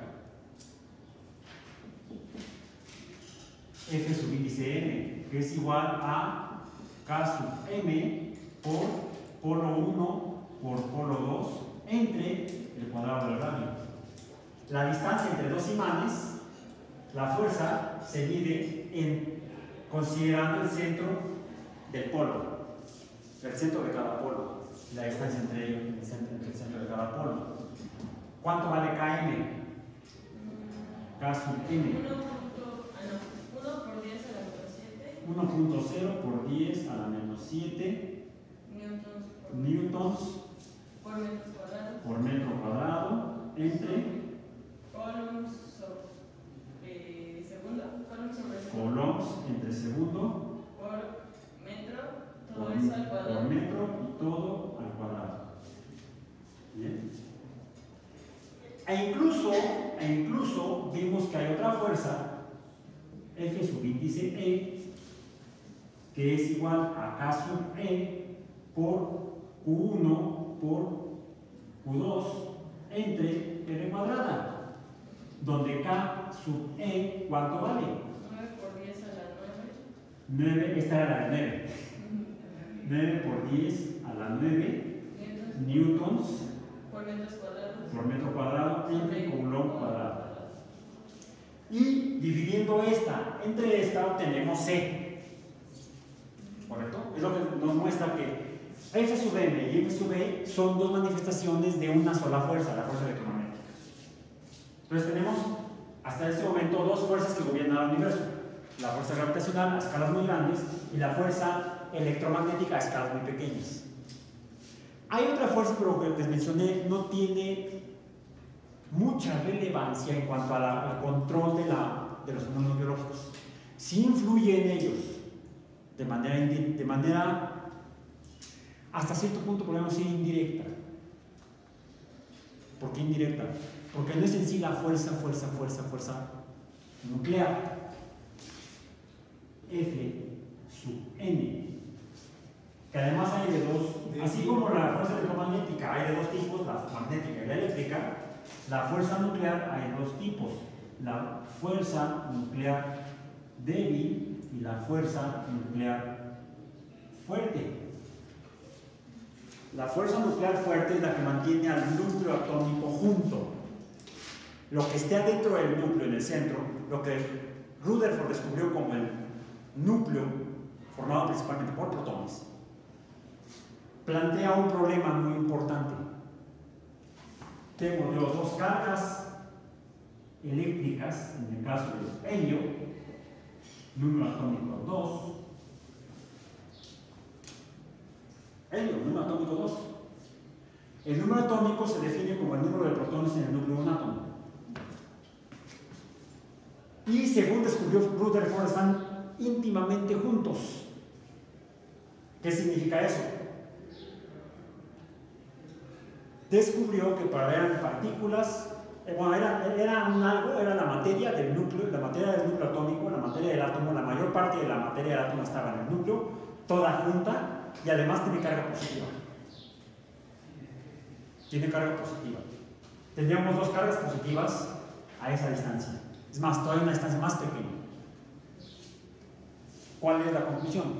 F sub índice m, que es igual a K sub m por polo uno por polo dos entre el cuadrado del radio. La distancia entre dos imanes, la fuerza se mide en, considerando el centro del polo, el centro de cada polo, la distancia entre ellos, el centro, entre el centro de cada polo. ¿Cuánto vale Km? K sub m. uno punto cero por diez a la menos siete Newtons por, newtons por metros cuadrados. por metro cuadrado entre Coulombs sobre segundo. Coulombs sobre segundo. coulombs entre segundo Por metro. Todo por, eso al cuadrado. por metro y todo al cuadrado. Bien. E incluso, e incluso vimos que hay otra fuerza, F sub índice E, que es igual a K sub E por Q uno por Q dos entre R cuadrada, donde K sub E, ¿cuánto vale? nueve por diez a la nueve. nueve, esta era la de nueve. nueve por diez a la nueve newtons por metros cuadrados. por metro cuadrado entre coulomb cuadrado. Y dividiendo esta entre esta obtenemos C. ¿Correcto? Es lo que nos muestra que F sub m y F sub e son dos manifestaciones de una sola fuerza, la fuerza electromagnética. Entonces tenemos hasta este momento dos fuerzas que gobiernan el universo: la fuerza gravitacional a escalas muy grandes y la fuerza electromagnética a escalas muy pequeñas. Hay otra fuerza, pero que les mencioné no tiene mucha relevancia en cuanto a la, al control de, la, de los fenómenos biológicos. Sí influye en ellos de manera, de manera hasta cierto punto podemos decir indirecta. ¿Por qué indirecta? Porque no es en sí la fuerza, fuerza, fuerza, fuerza nuclear. F sub n, que además hay de dos, así como la fuerza electromagnética hay de dos tipos, la magnética y la eléctrica, la fuerza nuclear hay dos tipos, la fuerza nuclear débil y la fuerza nuclear fuerte. La fuerza nuclear fuerte es la que mantiene al núcleo atómico junto. Lo que esté adentro del núcleo, en el centro, lo que Rutherford descubrió como el núcleo, formado principalmente por protones, plantea un problema muy importante. Tengo yo dos cargas eléctricas, en el caso del helio, número atómico dos, helio, número atómico dos. El número atómico se define como el número de protones en el núcleo de un átomo. Y según descubrió Rutherford, están íntimamente juntos. ¿Qué significa eso? Descubrió que para eran partículas, eh, bueno, era, era un algo, era la materia del núcleo, la materia del núcleo atómico, la materia del átomo, la mayor parte de la materia del átomo estaba en el núcleo, toda junta, y además tiene carga positiva. Tiene carga positiva. tendríamos dos cargas positivas a esa distancia. Es más, todavía una distancia más pequeña. ¿Cuál es la conclusión?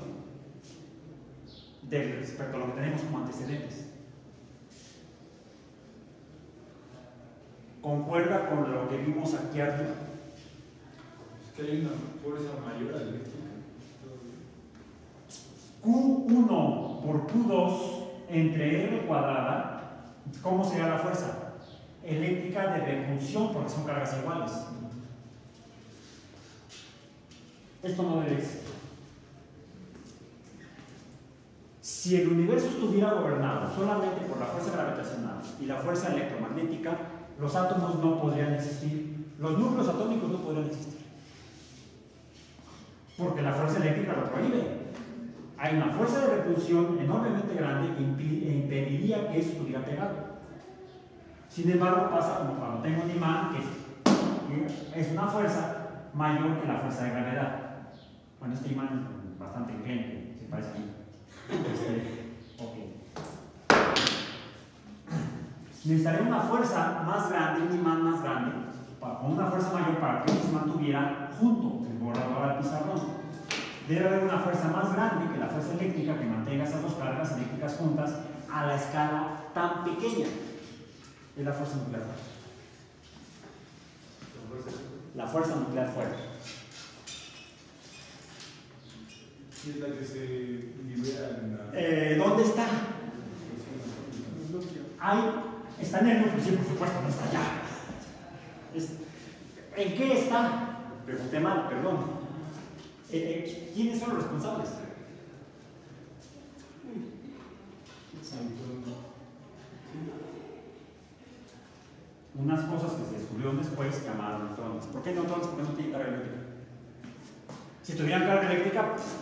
De respecto a lo que tenemos como antecedentes. ¿Concuerda con lo que vimos aquí arriba? Es que hay una fuerza mayor eléctrica. Q uno por Q dos entre R cuadrada, ¿cómo sería la fuerza? Eléctrica de repulsión, porque son cargas iguales. Esto no debe existir. Si el universo estuviera gobernado solamente por la fuerza gravitacional y la fuerza electromagnética, los átomos no podrían existir, los núcleos atómicos no podrían existir, porque la fuerza eléctrica lo prohíbe. Hay una fuerza de repulsión enormemente grande que impediría que eso estuviera pegado. Sin embargo, pasa como cuando tengo un imán, que es una fuerza mayor que la fuerza de gravedad. Bueno, este imán es bastante enclenque, se parece a mí. Este, ok. Necesitaría una fuerza más grande, un imán más grande, con una fuerza mayor para que se mantuviera junto el borrador al pizarrón. Debe haber una fuerza más grande que la fuerza eléctrica que mantenga esas dos cargas eléctricas juntas a la escala tan pequeña. Es la fuerza nuclear fuerte. La fuerza nuclear fuerte. ¿Y es la que se libera en la... Eh, ¿Dónde está? Hay, está en el núcleo, sí, por supuesto, no está allá. Es, ¿en qué está? Pregunté mal, perdón. Eh, eh, ¿Quiénes son los responsables? Unas cosas que se descubrieron después llamadas neutrones. ¿Por qué neutrones? Porque no tienen carga eléctrica. Si tuvieran carga eléctrica, pff.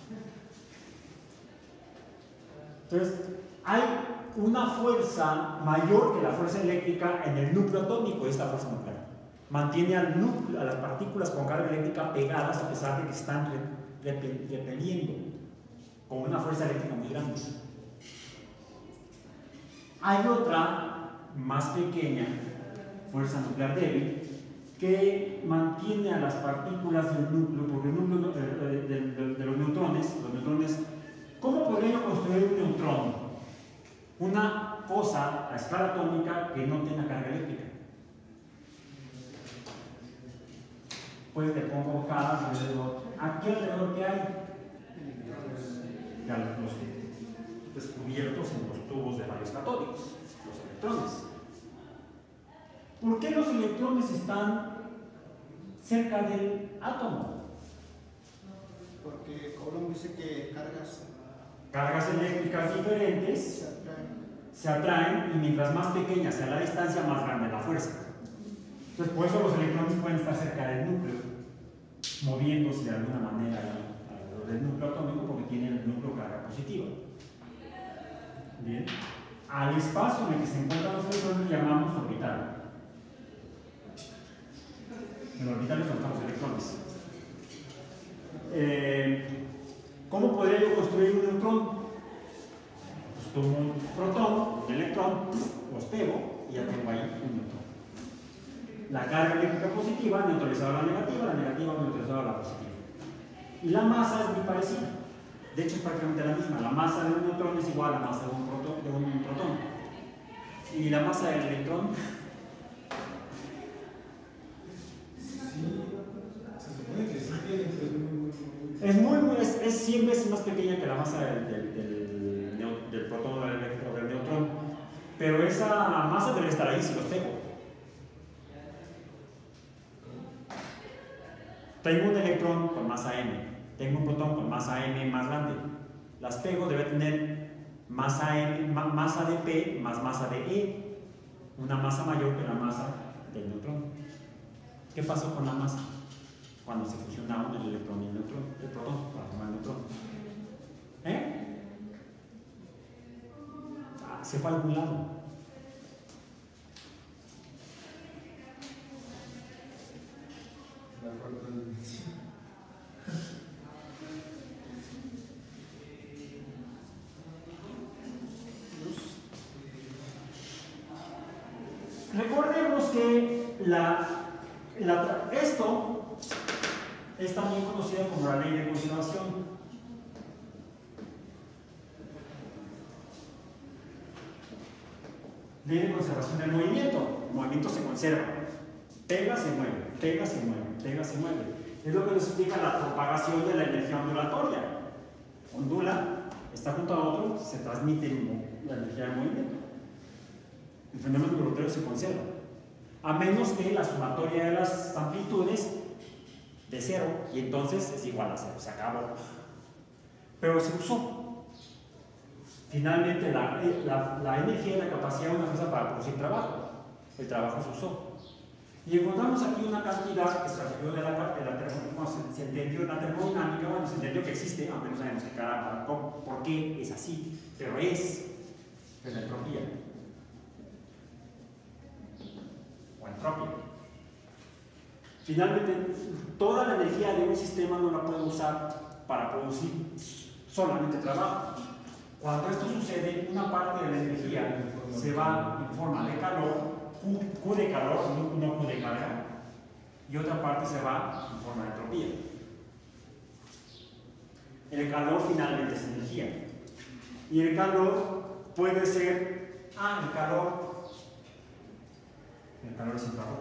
Entonces, hay una fuerza mayor que la fuerza eléctrica en el núcleo atómico de esta fuerza nuclear. Mantiene al núcleo, a las partículas con carga eléctrica pegadas a pesar de que están repeliendo con una fuerza eléctrica muy grande. Hay otra más pequeña, fuerza nuclear débil, que mantiene a las partículas del núcleo, porque el núcleo de, de, de, de los neutrones, los neutrones, ¿cómo podría yo construir un neutrón? Una cosa a escala atómica que no tenga carga eléctrica. Pues le pongo cada alrededor. ¿Aquí alrededor qué hay? Ya los descubiertos en los tubos de rayos catódicos, los electrones. ¿Por qué los electrones están cerca del átomo? Porque Coulomb dice que cargas Cargas eléctricas diferentes se atraen. se atraen y mientras más pequeña sea la distancia, más grande la fuerza. Entonces, por eso los electrones pueden estar cerca del núcleo, moviéndose de alguna manera alrededor del núcleo atómico porque tienen el núcleo carga positiva. Bien. Al espacio en el que se encuentran los electrones le llamamos orbital. En el orbital es donde están los electrones. Eh, ¿Cómo podría yo construir un neutrón? Pues tomo un protón, un electrón, los pego y ya tengo ahí un neutrón. La carga eléctrica positiva neutralizada a la negativa, la negativa neutralizada a la positiva. Y la masa es muy parecida. De hecho, es prácticamente la misma. La masa de un neutrón es igual a la masa de un protón. De un protón. Y la masa del electrón. Sí, se supone que sí tiene, pero es muy, muy, muy... Es, muy, muy, es, es cien veces más pequeña que la masa del, del, del, del, del protón o del, del neutrón. Pero esa masa debe estar ahí si los pego. Tengo un electrón con masa m, tengo un protón con masa m más grande. Las pego, debe tener masa, m, ma, masa de P más masa de E, una masa mayor que la masa del neutrón. ¿Qué pasó con la masa? Cuando se fusionaron el electrón y el neutrón, el protón para formar el neutrón. ¿Eh? Ah, se fue a algún lado. La cuarta dimensión. Recuerden la, la, esto es también conocido como la ley de conservación. Ley de conservación del movimiento. El movimiento se conserva. Pega, se mueve. Pega, se mueve. Pega, se mueve. Es lo que nos explica la propagación de la energía ondulatoria. Ondula, está junto a otro, se transmite la energía del movimiento. El fenómeno ondulatorio se conserva. A menos que la sumatoria de las amplitudes de cero, y entonces es igual a cero, se acabó. Pero se usó. Finalmente, la, la, la energía y la capacidad de una fuerza para producir trabajo. El trabajo se usó. Y encontramos aquí una cantidad que se refirió de la, de la termodinámica, se, se entendió en la termodinámica, bueno, se entendió que existe, aunque no sabemos que cada, por, por qué es así, pero es, es la entropía. O entropía. Finalmente, toda la energía de un sistema no la puede usar para producir solamente trabajo. Cuando esto sucede, una parte de la energía se va en forma de calor, Q de calor, no Q de carga, y otra parte se va en forma de entropía. El calor finalmente es energía. Y el calor puede ser, ah, el calor, el calor es infrarrojo.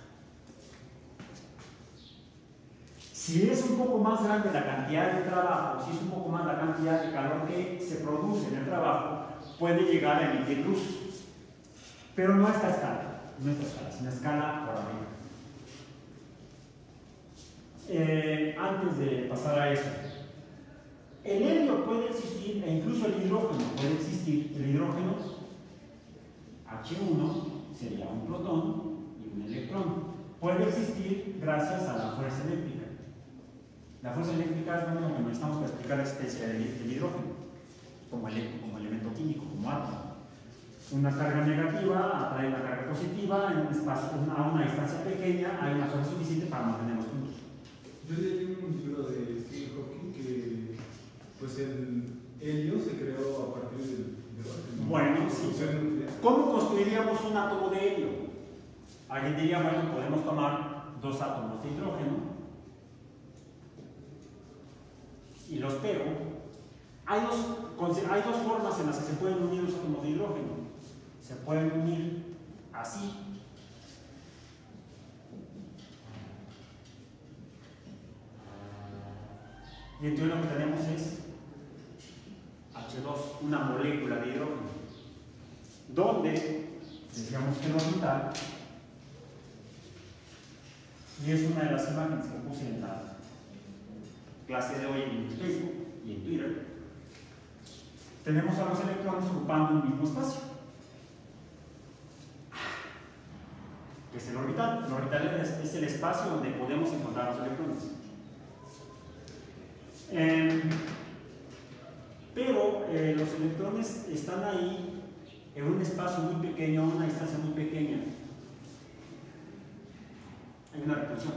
Si es un poco más grande la cantidad de trabajo, si es un poco más la cantidad de calor que se produce en el trabajo, puede llegar a emitir luz. Pero no a esta escala, no a esta escala, sino a escala por arriba. Eh, antes de pasar a eso, el helio puede existir, e incluso el hidrógeno puede existir. El hidrógeno, H uno, sería un protón y un electrón. Puede existir gracias a la fuerza eléctrica. La fuerza eléctrica es lo que necesitamos para explicar la existencia del, del hidrógeno, como, ele, como elemento químico, como átomo. Una carga negativa atrae una carga positiva en un espacio, a una distancia pequeña, hay una fuerza suficiente para mantenerlos juntos. Yo leí un libro de Stephen Hawking que pues el helio se creó a partir del hidrógeno. Bueno, sí. ¿Cómo construiríamos un átomo de helio? Alguien diría, bueno, podemos tomar dos átomos de hidrógeno y los pego. Hay dos, hay dos formas en las que se pueden unir los átomos de hidrógeno. Se pueden unir así. Y entonces lo que tenemos es H dos, una molécula de hidrógeno, donde decíamos que el orbital, y es una de las imágenes que puse en la clase de hoy en Facebook y en Twitter, tenemos a los electrones ocupando un mismo espacio, que es el orbital. El orbital es, es el espacio donde podemos encontrar los electrones. Eh, pero eh, los electrones están ahí en un espacio muy pequeño, a una distancia muy pequeña. Hay una repulsión.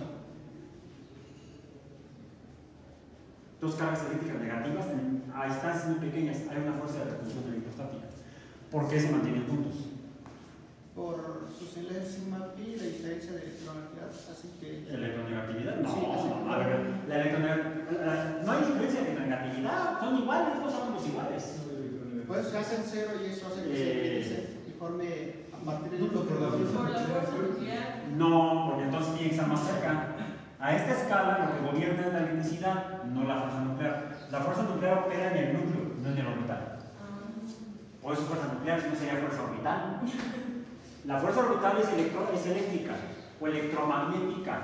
Dos cargas eléctricas negativas en, a distancias muy pequeñas hay una fuerza de repulsión electrostática. ¿Por qué se mantienen juntos? Por su silencio pi y la diferencia de electronegatividad, así que... ¿Electronegatividad? No, Sí, así no, a ver, la electronegatividad, no hay diferencia de electronegatividad, son iguales, dos átomos iguales. Pues se hacen cero y eso hace que Eh, se, se forme a partir de no, un no, pero la Por la fuerza nuclear. No, porque entonces tiene que estar más cerca. A esta escala lo que gobierna es la electricidad, no la fuerza nuclear. La fuerza nuclear opera en el núcleo, no en el orbital. Por eso fuerza nuclear, si no sería fuerza orbital. La fuerza orbital es, electro, es eléctrica o electromagnética.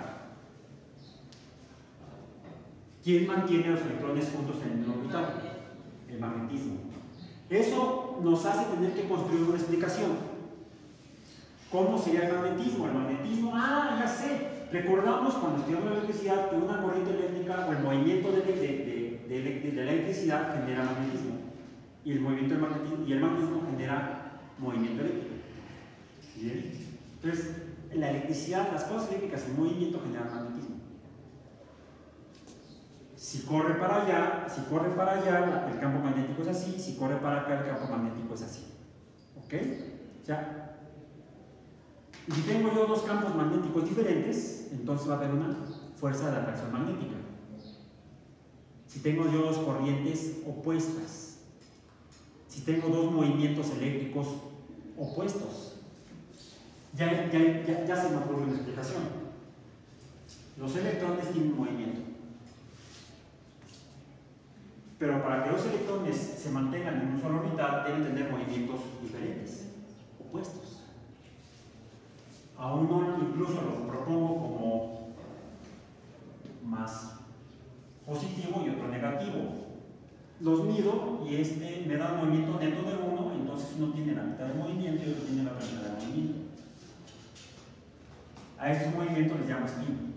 ¿Quién mantiene los electrones juntos en el orbital? El magnetismo. Eso nos hace tener que construir una explicación. ¿Cómo sería el magnetismo? El magnetismo, ah, ya sé. Recordamos cuando estudiamos la electricidad que una corriente eléctrica o el movimiento de, de, de, de, de, de la electricidad genera magnetismo. Y el movimiento del magnetismo, y el magnetismo genera movimiento eléctrico. ¿Bien? Entonces, la electricidad, las cosas eléctricas en movimiento generan magnetismo. Si corre para allá, si corre para allá, el campo magnético es así, si corre para acá, el campo magnético es así. ¿Ok? Ya. Y si tengo yo dos campos magnéticos diferentes, entonces va a haber una fuerza de atracción magnética. Si tengo yo dos corrientes opuestas, si tengo dos movimientos eléctricos opuestos, ya, ya, ya, ya se me ocurre una explicación. Los electrones tienen movimiento, pero para que los electrones se mantengan en una sola orbital deben tener movimientos diferentes, opuestos. A uno incluso lo propongo como más positivo y otro negativo. Los mido y este me da un movimiento neto de uno, entonces uno tiene la mitad de movimiento y otro tiene la otra mitad de movimiento. A estos movimientos les llamo spin.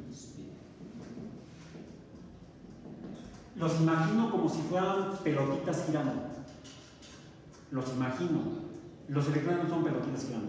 Los imagino como si fueran pelotitas girando. Los imagino. Los electrones no son pelotitas girando.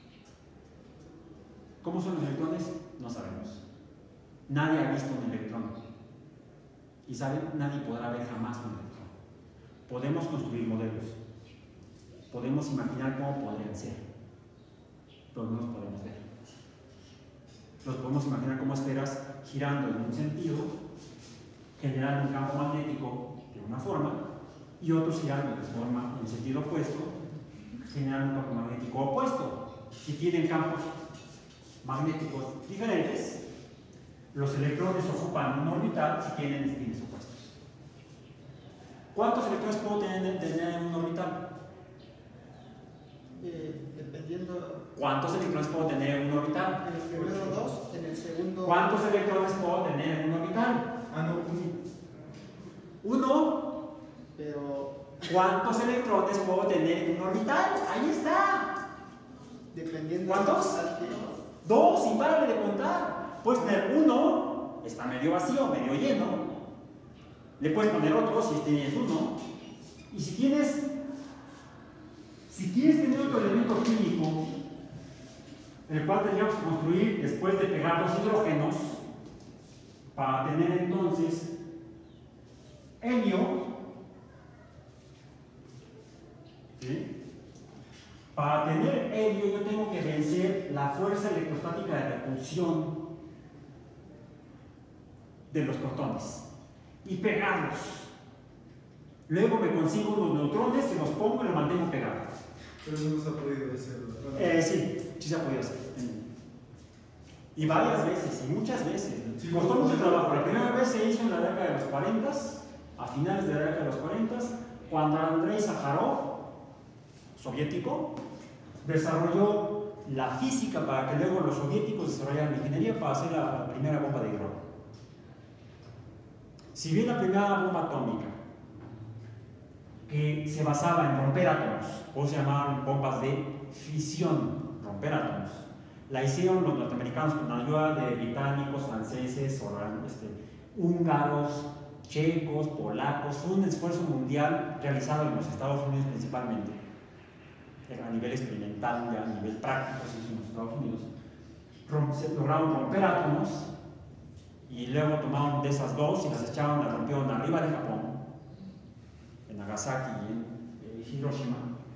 ¿Cómo son los electrones? No sabemos. Nadie ha visto un electrón. Y saben, nadie podrá ver jamás un electrón. Podemos construir modelos. Podemos imaginar cómo podrían ser. Pero no los podemos ver. Los podemos imaginar como esferas girando en un sentido, generando un campo magnético de una forma, y otros girando de forma en sentido opuesto, generando un campo magnético opuesto. Si tienen campos magnéticos diferentes, los electrones ocupan una orbital si tienen espines opuestos. ¿Cuántos electrones puedo tener, tener en una orbital? Eh, dependiendo. ¿Cuántos electrones puedo tener en una orbital? En el primero dos, en el segundo. ¿Cuántos electrones puedo tener en una orbital? Ah, no, uno. Uno. Pero ¿Cuántos electrones puedo tener en una orbital? Ahí está. dependiendo. ¿Cuántos? Dos, sin pararle de contar. Puedes tener uno, está medio vacío, medio lleno. Le puedes poner otro si tienes uno. Y si tienes, si quieres tener otro elemento químico, el cual tendríamos que construir después de pegar los hidrógenos, para tener entonces helio, ¿sí? Para tener helio yo tengo que vencer la fuerza electrostática de repulsión de los protones y pegarlos. Luego me consigo unos neutrones y los pongo y los mantengo pegados. Pero eso no se ha podido hacer, ¿verdad? Eh, sí, sí se ha podido hacer. Y varias veces, y muchas veces. Sí, Costó sí, mucho sí. trabajo. La primera vez se hizo en la década de los cuarenta, a finales de la década de los cuarenta, cuando Andrei Sájarov, soviético, desarrolló la física para que luego los soviéticos desarrollaran la ingeniería para hacer la primera bomba de hidrógeno. Si bien la primera bomba atómica, que se basaba en romper átomos, o se llamaban bombas de fisión, romper átomos, la hicieron los norteamericanos con ayuda de británicos, franceses, este, húngaros, checos, polacos. Fue un esfuerzo mundial realizado en los Estados Unidos principalmente, a nivel experimental, ya a nivel práctico, se hizo en los Estados Unidos. Rom se lograron romper átomos y luego tomaron de esas dos y las echaron, las rompieron arriba de Japón, en Nagasaki y en, en Hiroshima.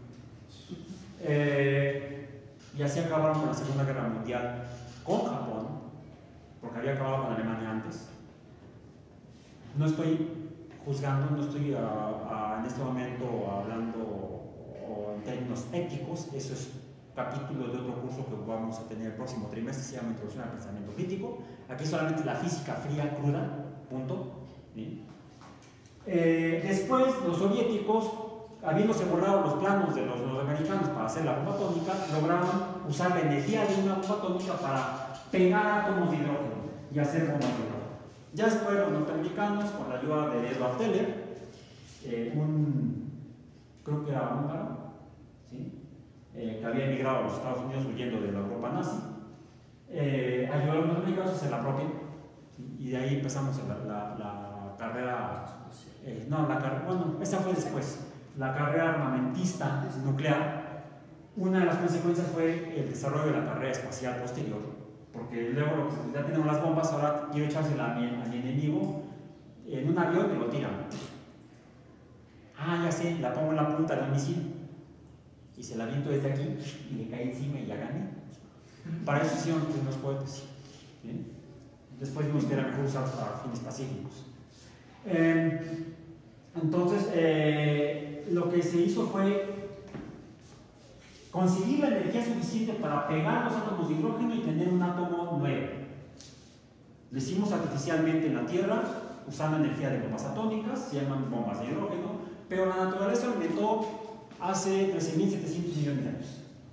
Eh, y así acabaron con la Segunda Guerra Mundial con Japón, porque había acabado con Alemania antes. No estoy juzgando, no estoy uh, uh, en este momento hablando o en términos éticos. Eso es capítulo de otro curso que vamos a tener el próximo trimestre, se llama Introducción al Pensamiento Crítico. Aquí solamente la física fría, cruda, punto. ¿Sí? Eh, después, los soviéticos, habiéndose borrado los planos de los norteamericanos para hacer la bomba atómica, lograron usar la energía de una bomba atómica para pegar átomos de hidrógeno y hacer bombas de hidrógeno. Ya después los norteamericanos, con la ayuda de Edward Teller, eh, un, creo que era húngaro, ¿sí? eh, que había emigrado a los Estados Unidos huyendo de la Europa nazi, eh, ayudó a los norteamericanos a hacer la propia, ¿sí? Y de ahí empezamos la, la, la carrera, eh, no, la carrera, bueno, esa fue después, la carrera armamentista nuclear. Una de las consecuencias fue el desarrollo de la carrera espacial posterior, porque luego lo que ya tenemos las bombas, ahora quiero echársela a mi, a mi enemigo en un avión y lo tiran. Ah, ya sé, la pongo en la punta del misil y se la aviento desde aquí y le cae encima y ya gané. Para eso hicieron los primeros cohetes. ¿Bien? Después vimos que era mejor usarlos para fines pacíficos. Eh, entonces, eh, lo que se hizo fue conseguir la energía suficiente para pegar los átomos de hidrógeno y tener un átomo nuevo. Lo hicimos artificialmente en la Tierra, usando energía de bombas atómicas, se llaman bombas de hidrógeno, pero la naturaleza aumentó hace trece mil setecientos millones de años.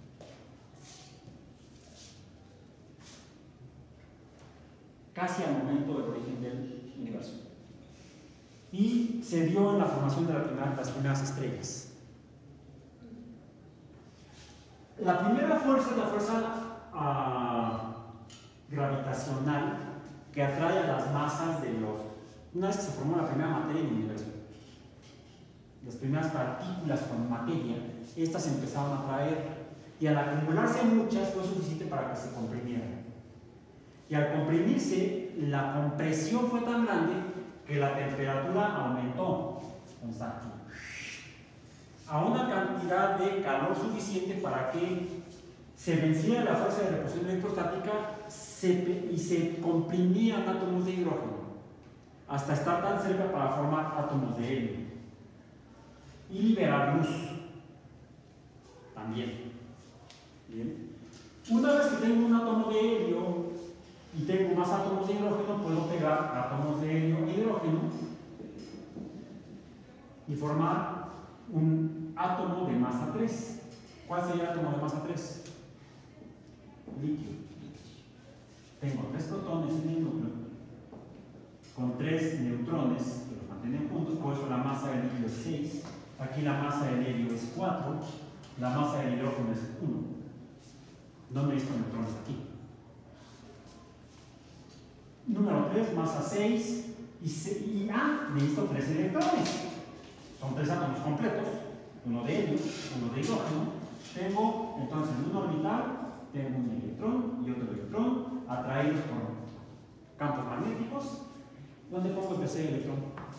Casi al momento del origen del universo. Y se dio en la formación de la primera, las primeras estrellas. La primera fuerza es la fuerza uh, gravitacional que atrae a las masas de los... Una vez que se formó la primera materia en el universo, las primeras partículas con materia, estas se empezaron a atraer y al acumularse muchas fue suficiente para que se comprimieran. Y al comprimirse, la compresión fue tan grande que la temperatura aumentó a una cantidad de calor suficiente para que se venciera la fuerza de repulsión electrostática se, y se comprimían átomos de hidrógeno hasta estar tan cerca para formar átomos de helio y liberar luz también. Bien. Una vez que tengo un átomo de helio y tengo más átomos de hidrógeno, puedo pegar átomos de helio e hidrógeno y formar un átomo de masa tres. ¿Cuál sería el átomo de masa tres? Litio. Tengo tres protones en el núcleo con tres neutrones que los mantienen juntos, por eso la masa del líquido es seis. Aquí la masa del helio es cuatro, la masa del hidrógeno es uno. No necesito neutrones aquí. Número tres, masa seis, y, se, y ah, necesito tres electrones. Son tres átomos completos, uno de helio, uno de hidrógeno. Tengo entonces en un orbital, tengo un electrón y otro electrón atraídos por campos magnéticos. ¿Dónde pongo el tercer electrón?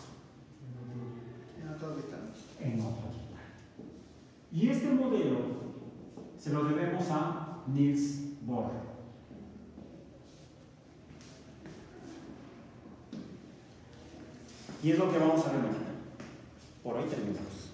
En otro orbital. En otro orbital. Y este modelo se lo debemos a Niels Bohr. Y es lo que vamos a ver mañana. Por hoy terminamos.